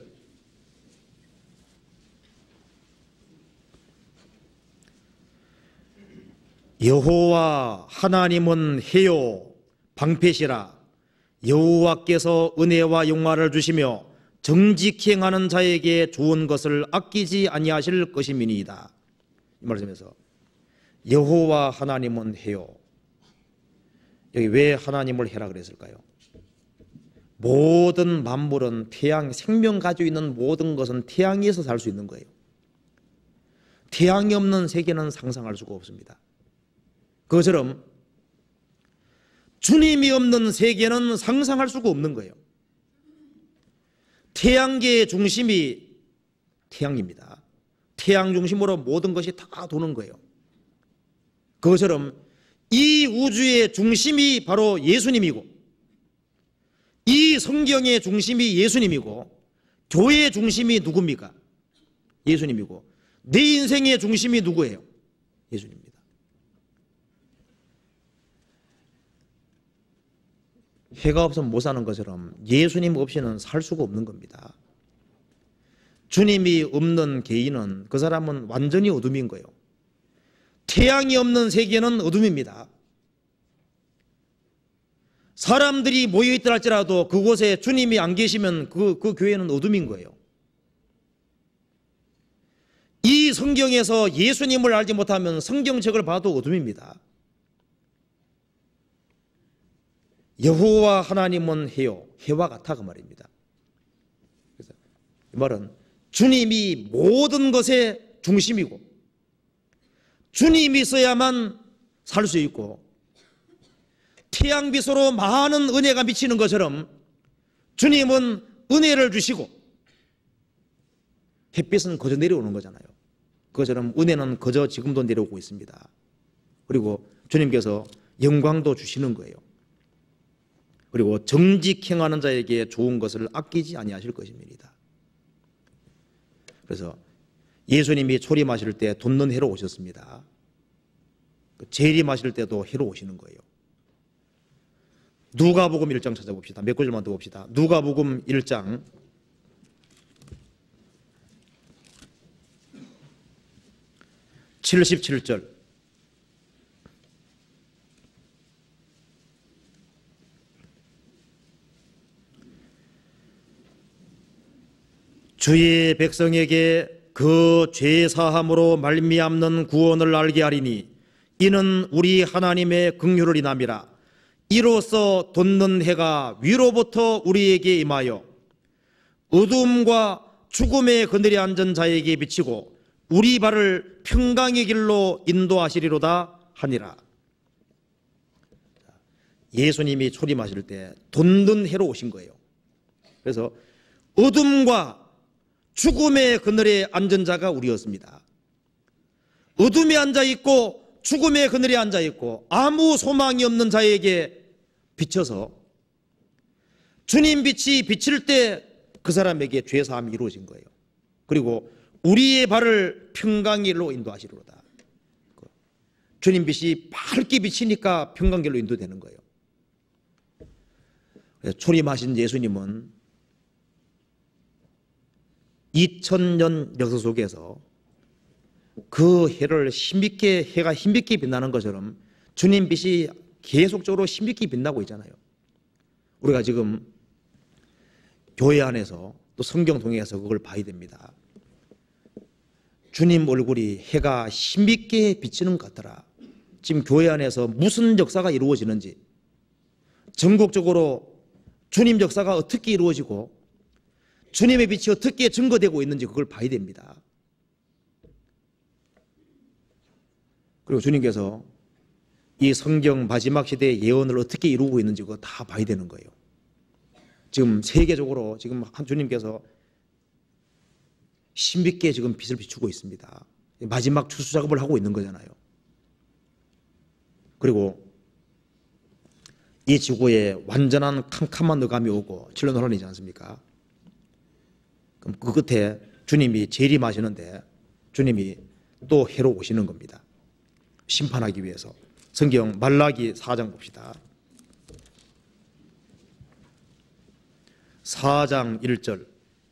여호와 하나님은 해요 방패시라 여호와께서 은혜와 영화를 주시며 정직히 행하는 자에게 좋은 것을 아끼지 아니하실 것임이니이다. 이 말씀에서 여호와 하나님은 해요. 여기 왜 하나님을 해라 그랬을까요? 모든 만물은 태양, 생명 가지고 있는 모든 것은 태양에서 살 수 있는 거예요. 태양이 없는 세계는 상상할 수가 없습니다. 그것처럼 주님이 없는 세계는 상상할 수가 없는 거예요. 태양계의 중심이 태양입니다. 태양 중심으로 모든 것이 다 도는 거예요. 그것처럼 이 우주의 중심이 바로 예수님이고, 이 성경의 중심이 예수님이고, 교회의 중심이 누굽니까? 예수님이고, 내 인생의 중심이 누구예요? 예수님입니다. 해가 없으면 못 사는 것처럼 예수님 없이는 살 수가 없는 겁니다. 주님이 없는 개인은 그 사람은 완전히 어둠인 거예요. 태양이 없는 세계는 어둠입니다. 사람들이 모여있다 할지라도 그곳에 주님이 안 계시면 그 교회는 어둠인 거예요. 이 성경에서 예수님을 알지 못하면 성경책을 봐도 어둠입니다. 여호와 하나님은 해요. 해와 같아 그 말입니다. 그래서 이 말은 주님이 모든 것의 중심이고, 주님이 있어야만 살 수 있고, 태양빛으로 많은 은혜가 미치는 것처럼 주님은 은혜를 주시고, 햇빛은 거저 내려오는 거잖아요. 그것처럼 은혜는 거저 지금도 내려오고 있습니다. 그리고 주님께서 영광도 주시는 거예요. 그리고 정직 행하는 자에게 좋은 것을 아끼지 아니하실 것입니다. 그래서 예수님이 초림하실 때 돕는 해로 오셨습니다. 재림하실 때도 해로 오시는 거예요. 누가복음 1장 찾아봅시다. 몇 구절만 더 봅시다. 누가복음 1장 77절. 주의 백성에게 그 죄사함으로 말미암는 구원을 알게 하리니 이는 우리 하나님의 긍휼을 인함이라. 이로써 돋는 해가 위로부터 우리에게 임하여 어둠과 죽음의 그늘에 앉은 자에게 비치고 우리 발을 평강의 길로 인도하시리로다 하니라. 예수님이 초림하실 때 돋는 해로 오신 거예요. 그래서 어둠과 죽음의 그늘에 앉은 자가 우리였습니다. 어둠에 앉아있고 죽음의 그늘에 앉아있고 아무 소망이 없는 자에게 비춰서 주님 빛이 비칠 때 그 사람에게 죄사함이 이루어진 거예요. 그리고 우리의 발을 평강길로 인도하시리로다. 주님 빛이 밝게 비치니까 평강길로 인도되는 거예요. 초림하신 예수님은 2000년 역사 속에서 그 해를 해가 힘있게 빛나는 것처럼 주님 빛이 계속적으로 힘있게 빛나고 있잖아요. 우리가 지금 교회 안에서 또 성경 통해서 그걸 봐야 됩니다. 주님 얼굴이 해가 힘있게 비치는 것 같더라. 지금 교회 안에서 무슨 역사가 이루어지는지, 전국적으로 주님 역사가 어떻게 이루어지고 주님의 빛이 어떻게 증거되고 있는지 그걸 봐야 됩니다. 그리고 주님께서 이 성경 마지막 시대의 예언을 어떻게 이루고 있는지 그거 다 봐야 되는 거예요. 지금 세계적으로 지금 주님께서 신비있게 지금 빛을 비추고 있습니다. 마지막 추수 작업을 하고 있는 거잖아요. 그리고 이 지구에 완전한 캄캄한 어감이 오고 칠년호란이지 않습니까? 그럼 그 끝에 주님이 재림하시는데 주님이 또 해로 오시는 겁니다. 심판하기 위해서. 성경 말라기 4장 봅시다. 4장 1절.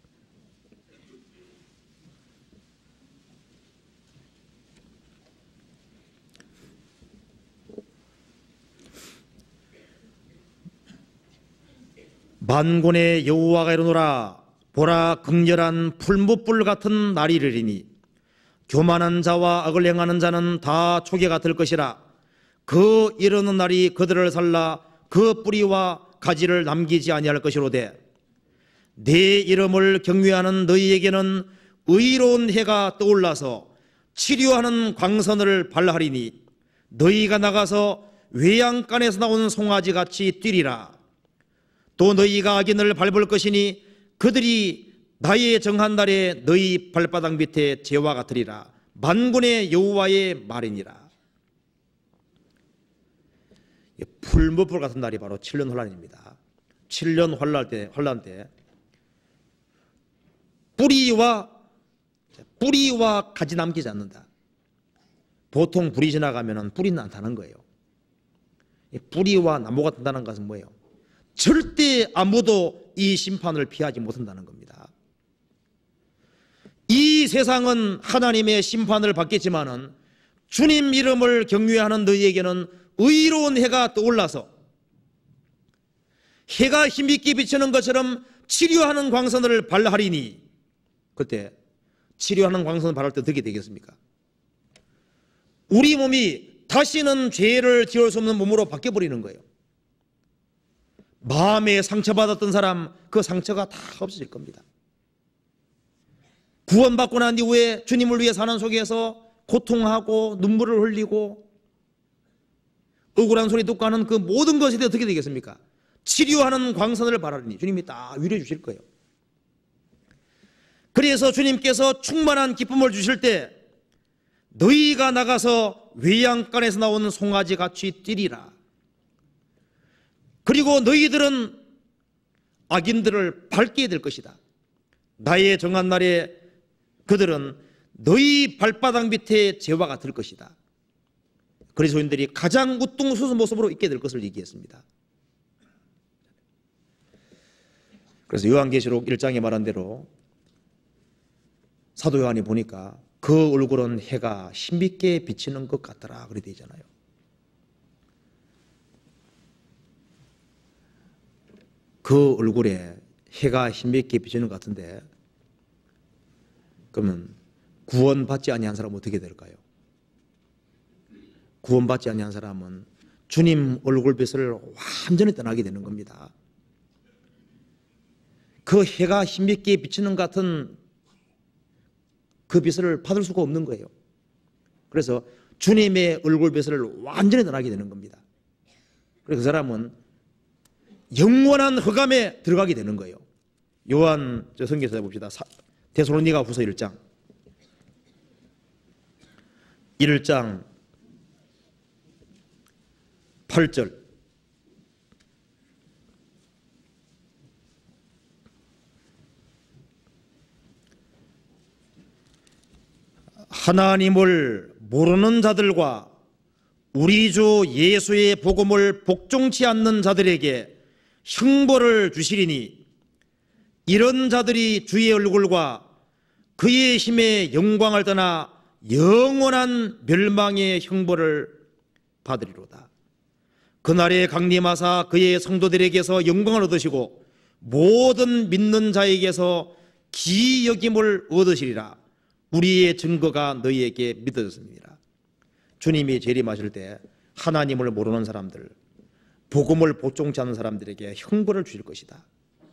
만군의 여호와가 이르노라. 보라, 극렬한 풀무불 같은 날이 이르리니 교만한 자와 악을 행하는 자는 다 초계가 될 것이라. 그 이르는 날이 그들을 살라 그 뿌리와 가지를 남기지 아니할 것이로되 내 이름을 경외하는 너희에게는 의로운 해가 떠올라서 치료하는 광선을 발하리니 너희가 나가서 외양간에서 나오는 송아지같이 뛰리라. 또 너희가 악인을 밟을 것이니 그들이 나의 정한 날에 너희 발바닥 밑에 재와 같으리라. 만군의 여호와의 말이니라. 풀무불 같은 날이 바로 7년 환란입니다. 7년 환란 때 뿌리와 가지 남기지 않는다. 보통 불이 지나가면 뿌리는 안 타는 거예요. 뿌리와 나무가 든다는 것은 뭐예요? 절대 아무도 이 심판을 피하지 못한다는 겁니다. 이 세상은 하나님의 심판을 받겠지만은 주님 이름을 경외하는 너희에게는 의로운 해가 떠올라서 해가 힘있게 비치는 것처럼 치료하는 광선을 발하리니, 그때 치료하는 광선을 발할 때 어떻게 되겠습니까? 우리 몸이 다시는 죄를 지을 수 없는 몸으로 바뀌어버리는 거예요. 마음에 상처받았던 사람, 그 상처가 다 없어질 겁니다. 구원받고 난 이후에 주님을 위해 사는 속에서 고통하고 눈물을 흘리고 억울한 소리 듣고 하는 그 모든 것이 어떻게 되겠습니까? 치료하는 광선을 바라니 주님이 다 위로해 주실 거예요. 그래서 주님께서 충만한 기쁨을 주실 때 너희가 나가서 외양간에서 나오는 송아지 같이 뛰리라. 그리고 너희들은 악인들을 밟게 될 것이다. 나의 정한 날에 그들은 너희 발바닥 밑에 재와 같을 것이다. 그리스도인들이 가장 우뚱수수 모습으로 있게 될 것을 얘기했습니다. 그래서 요한계시록 1장에 말한 대로 사도 요한이 보니까 그 얼굴은 해가 신비있게 비치는 것 같더라 그래 되잖아요. 그 얼굴에 해가 신비있게 비치는 것 같은데, 그러면 구원받지 아니한 사람은 어떻게 될까요? 구원받지 아니한 사람은 주님 얼굴빛을 완전히 떠나게 되는 겁니다. 그 해가 힘있게 비치는 것 같은 그 빛을 받을 수가 없는 거예요. 그래서 주님의 얼굴빛을 완전히 떠나게 되는 겁니다. 그래서 그 사람은 영원한 흑암에 들어가게 되는 거예요. 요한 성경에서 봅시다. 데살로니가 후서 1장 8절. 하나님을 모르는 자들과 우리 주 예수의 복음을 복종치 않는 자들에게 형벌을 주시리니 이런 자들이 주의 얼굴과 그의 힘의 영광을 떠나 영원한 멸망의 형벌을 받으리로다. 그날에 강림하사 그의 성도들에게서 영광을 얻으시고 모든 믿는 자에게서 기여김을 얻으시리라. 우리의 증거가 너희에게 믿어졌습니다. 주님이 재림하실 때 하나님을 모르는 사람들, 복음을 복종치 않는 사람들에게 형벌을 주실 것이다.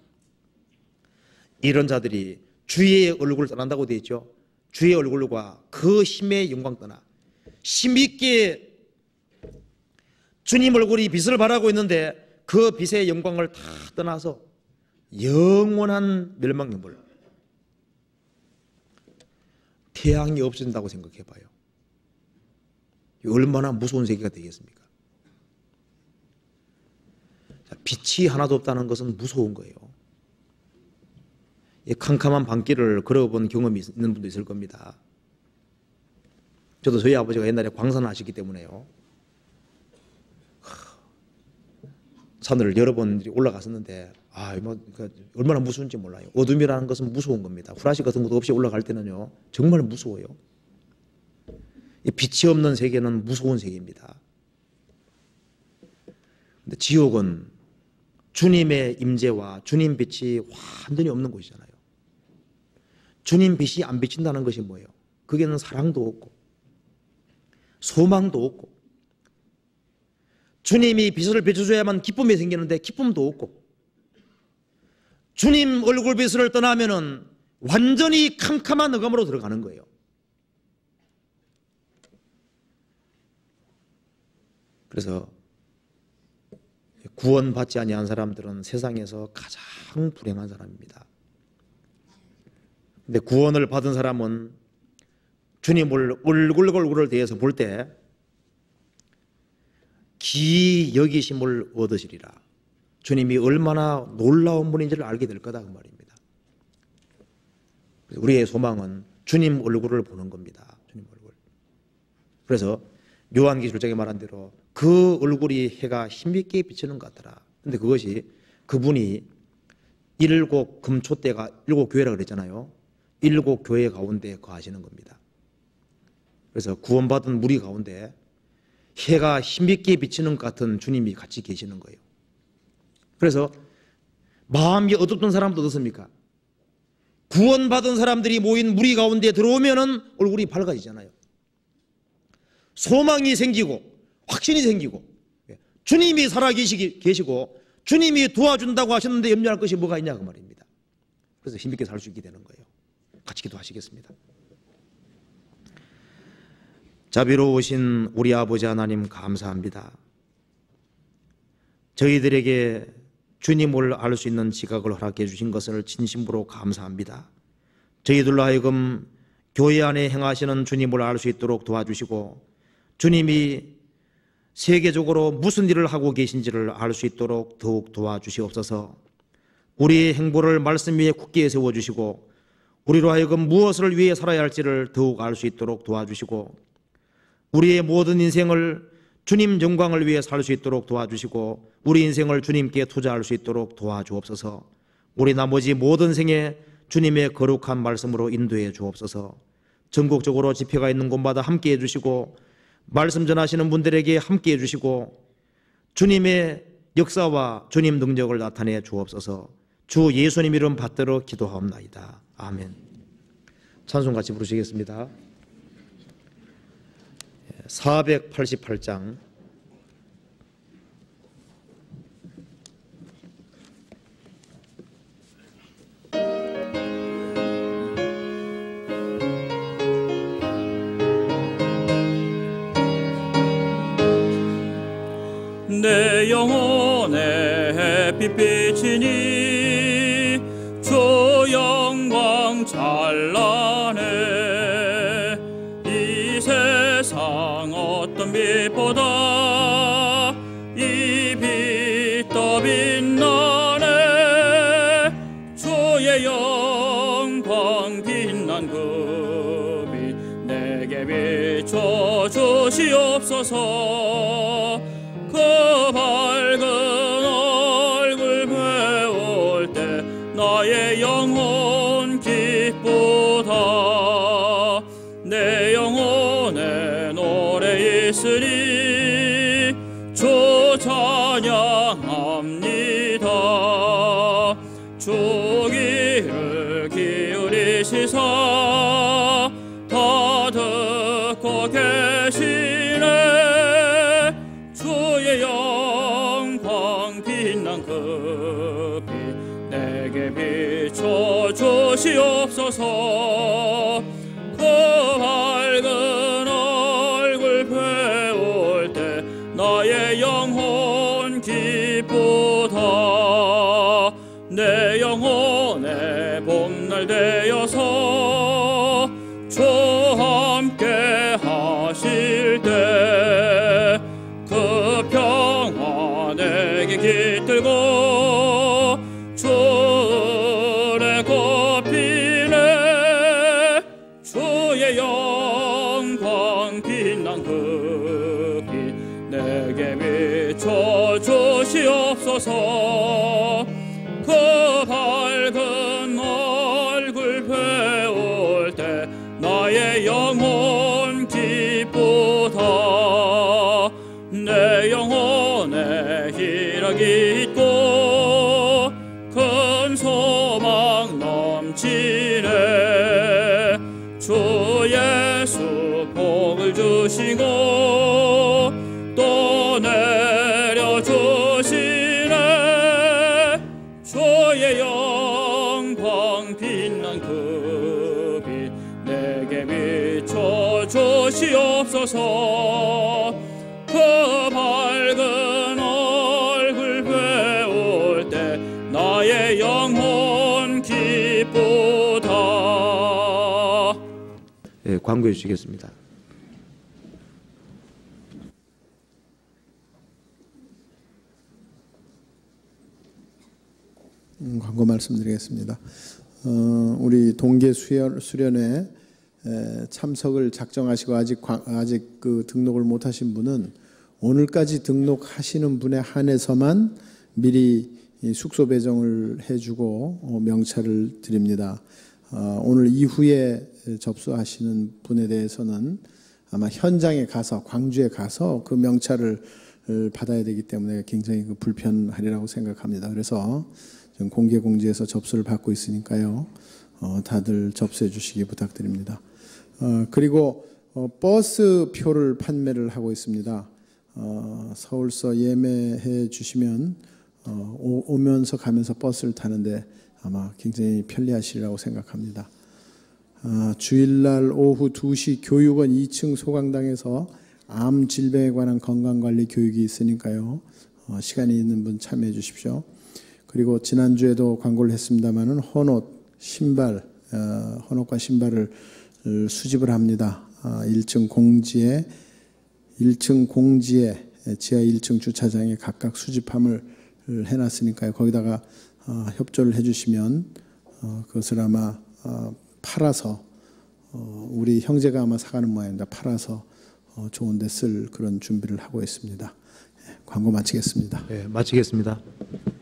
이런 자들이 주의 얼굴을 떠난다고 되어 있죠. 주의 얼굴과 그 힘의 영광 떠나 힘있게 주님 얼굴이 빛을 발하고 있는데 그 빛의 영광을 다 떠나서 영원한 멸망형벌, 태양이 없어진다고 생각해 봐요. 얼마나 무서운 세계가 되겠습니까? 빛이 하나도 없다는 것은 무서운 거예요. 캄캄한 밤길을 걸어본 경험이 있는 분도 있을 겁니다. 저도 저희 아버지가 옛날에 광산을 하셨기 때문에요. 산을 여러 번 올라갔었는데 얼마나 무서운지 몰라요. 어둠이라는 것은 무서운 겁니다. 후라시 같은 것도 없이 올라갈 때는요 정말 무서워요. 빛이 없는 세계는 무서운 세계입니다. 근데 지옥은 주님의 임재와 주님 빛이 완전히 없는 곳이잖아요. 주님 빛이 안 비친다는 것이 뭐예요? 거기는 사랑도 없고 소망도 없고, 주님이 빛을 비춰줘야만 기쁨이 생기는데 기쁨도 없고, 주님 얼굴빛을 떠나면은 완전히 캄캄한 흑암으로 들어가는 거예요. 그래서 구원받지 아니한 사람들은 세상에서 가장 불행한 사람입니다. 근데 구원을 받은 사람은 주님을 얼굴을 대해서 볼 때 기 여기심을 얻으시리라. 주님이 얼마나 놀라운 분인지를 알게 될 거다 그 말입니다. 우리의 소망은 주님 얼굴을 보는 겁니다. 주님 얼굴. 그래서 요한계시록에 말한 대로 그 얼굴이 해가 힘있게 비치는 것 같더라. 근데 그것이 그분이 일곱 금초대가 일곱 교회라 그랬잖아요. 일곱 교회 가운데 거하시는 겁니다. 그래서 구원받은 무리 가운데 해가 힘있게 비치는 것 같은 주님이 같이 계시는 거예요. 그래서 마음이 어둡던 사람도 어떻습니까? 구원받은 사람들이 모인 무리 가운데 들어오면은 얼굴이 밝아지잖아요. 소망이 생기고 확신이 생기고 주님이 살아계시고 주님이 도와준다고 하셨는데 염려할 것이 뭐가 있냐 그 말입니다. 그래서 힘있게 살 수 있게 되는 거예요. 같이 기도하시겠습니다. 자비로우신 우리 아버지 하나님 감사합니다. 저희들에게 주님을 알 수 있는 지각을 허락해 주신 것을 진심으로 감사합니다. 저희들로 하여금 교회 안에 행하시는 주님을 알 수 있도록 도와주시고 주님이 세계적으로 무슨 일을 하고 계신지를 알 수 있도록 더욱 도와주시옵소서. 우리의 행보를 말씀 위에 굳게 세워주시고 우리로 하여금 무엇을 위해 살아야 할지를 더욱 알 수 있도록 도와주시고 우리의 모든 인생을 주님 영광을 위해 살 수 있도록 도와주시고 우리 인생을 주님께 투자할 수 있도록 도와주옵소서. 우리 나머지 모든 생에 주님의 거룩한 말씀으로 인도해 주옵소서. 전국적으로 집회가 있는 곳마다 함께해 주시고 말씀 전하시는 분들에게 함께해 주시고 주님의 역사와 주님 능력을 나타내 주옵소서. 주 예수님 이름 받들어 기도하옵나이다. 아멘. 찬송 같이 부르시겠습니다. 488장 내 영혼의 빛비치니 주 영광 찬란해. 이 세상 어떤 빛보다 이 빛 더 빛나네. 주의 영광 빛난 그 빛 내게 비춰 주시옵소서. 그 밝은 얼굴 배울 때 나의 영혼 기쁘다. 내 영혼에 노래 있으리 주 찬양합니다. 주 귀를 기울이시사 다 듣고 계시네. 주의 영광 빛난 그 빛 내게 비춰 주시옵소서. 그 밝은 얼굴 배울 때 나의 영혼 기쁘다. 내 영혼의 봄날 되어서 주 함께 하실 때 그 평화 내게 깃들고 주의 꽃피네. 주의 영광 빛난 그 빛 내게 비춰 주시옵소서. 그 밝은 얼굴 배울 때 나의 영혼 기쁘다. 내 영혼에 희락이 있고 큰 소망 넘치네. 주 예수 복을 주시고 또 내려주시네. 주의 영광 빛난 그 빛 내게 비춰 주시옵소서. 그 밝은 얼굴 광고해 주시겠습니다. 광고 말씀드리겠습니다. 우리 동계 수련회 참석을 작정하시고 아직 그 등록을 못하신 분은 오늘까지 등록하시는 분에 한해서만 미리 숙소 배정을 해주고 명찰을 드립니다. 오늘 이후에 접수하시는 분에 대해서는 아마 현장에 가서 광주에 가서 그 명찰을 받아야 되기 때문에 굉장히 불편하리라고 생각합니다. 그래서 지금 공개 공지에서 접수를 받고 있으니까요. 다들 접수해 주시기 부탁드립니다. 그리고 버스 표를 판매를 하고 있습니다. 서울서 예매해 주시면 오면서 가면서 버스를 타는데 아마 굉장히 편리하시리라고 생각합니다. 주일날 오후 2시 교육원 2층 소강당에서 암 질병에 관한 건강관리 교육이 있으니까요. 시간이 있는 분 참여해 주십시오. 그리고 지난주에도 광고를 했습니다마는 헌옷, 신발, 헌옷과 신발을 수집을 합니다. 1층 공지에 지하 1층 주차장에 각각 수집함을 해놨으니까요. 거기다가 협조를 해주시면 그것을 아마 팔아서 우리 형제가 아마 사가는 모양입니다. 팔아서 좋은 데 쓸 그런 준비를 하고 있습니다. 광고 마치겠습니다. 네, 마치겠습니다.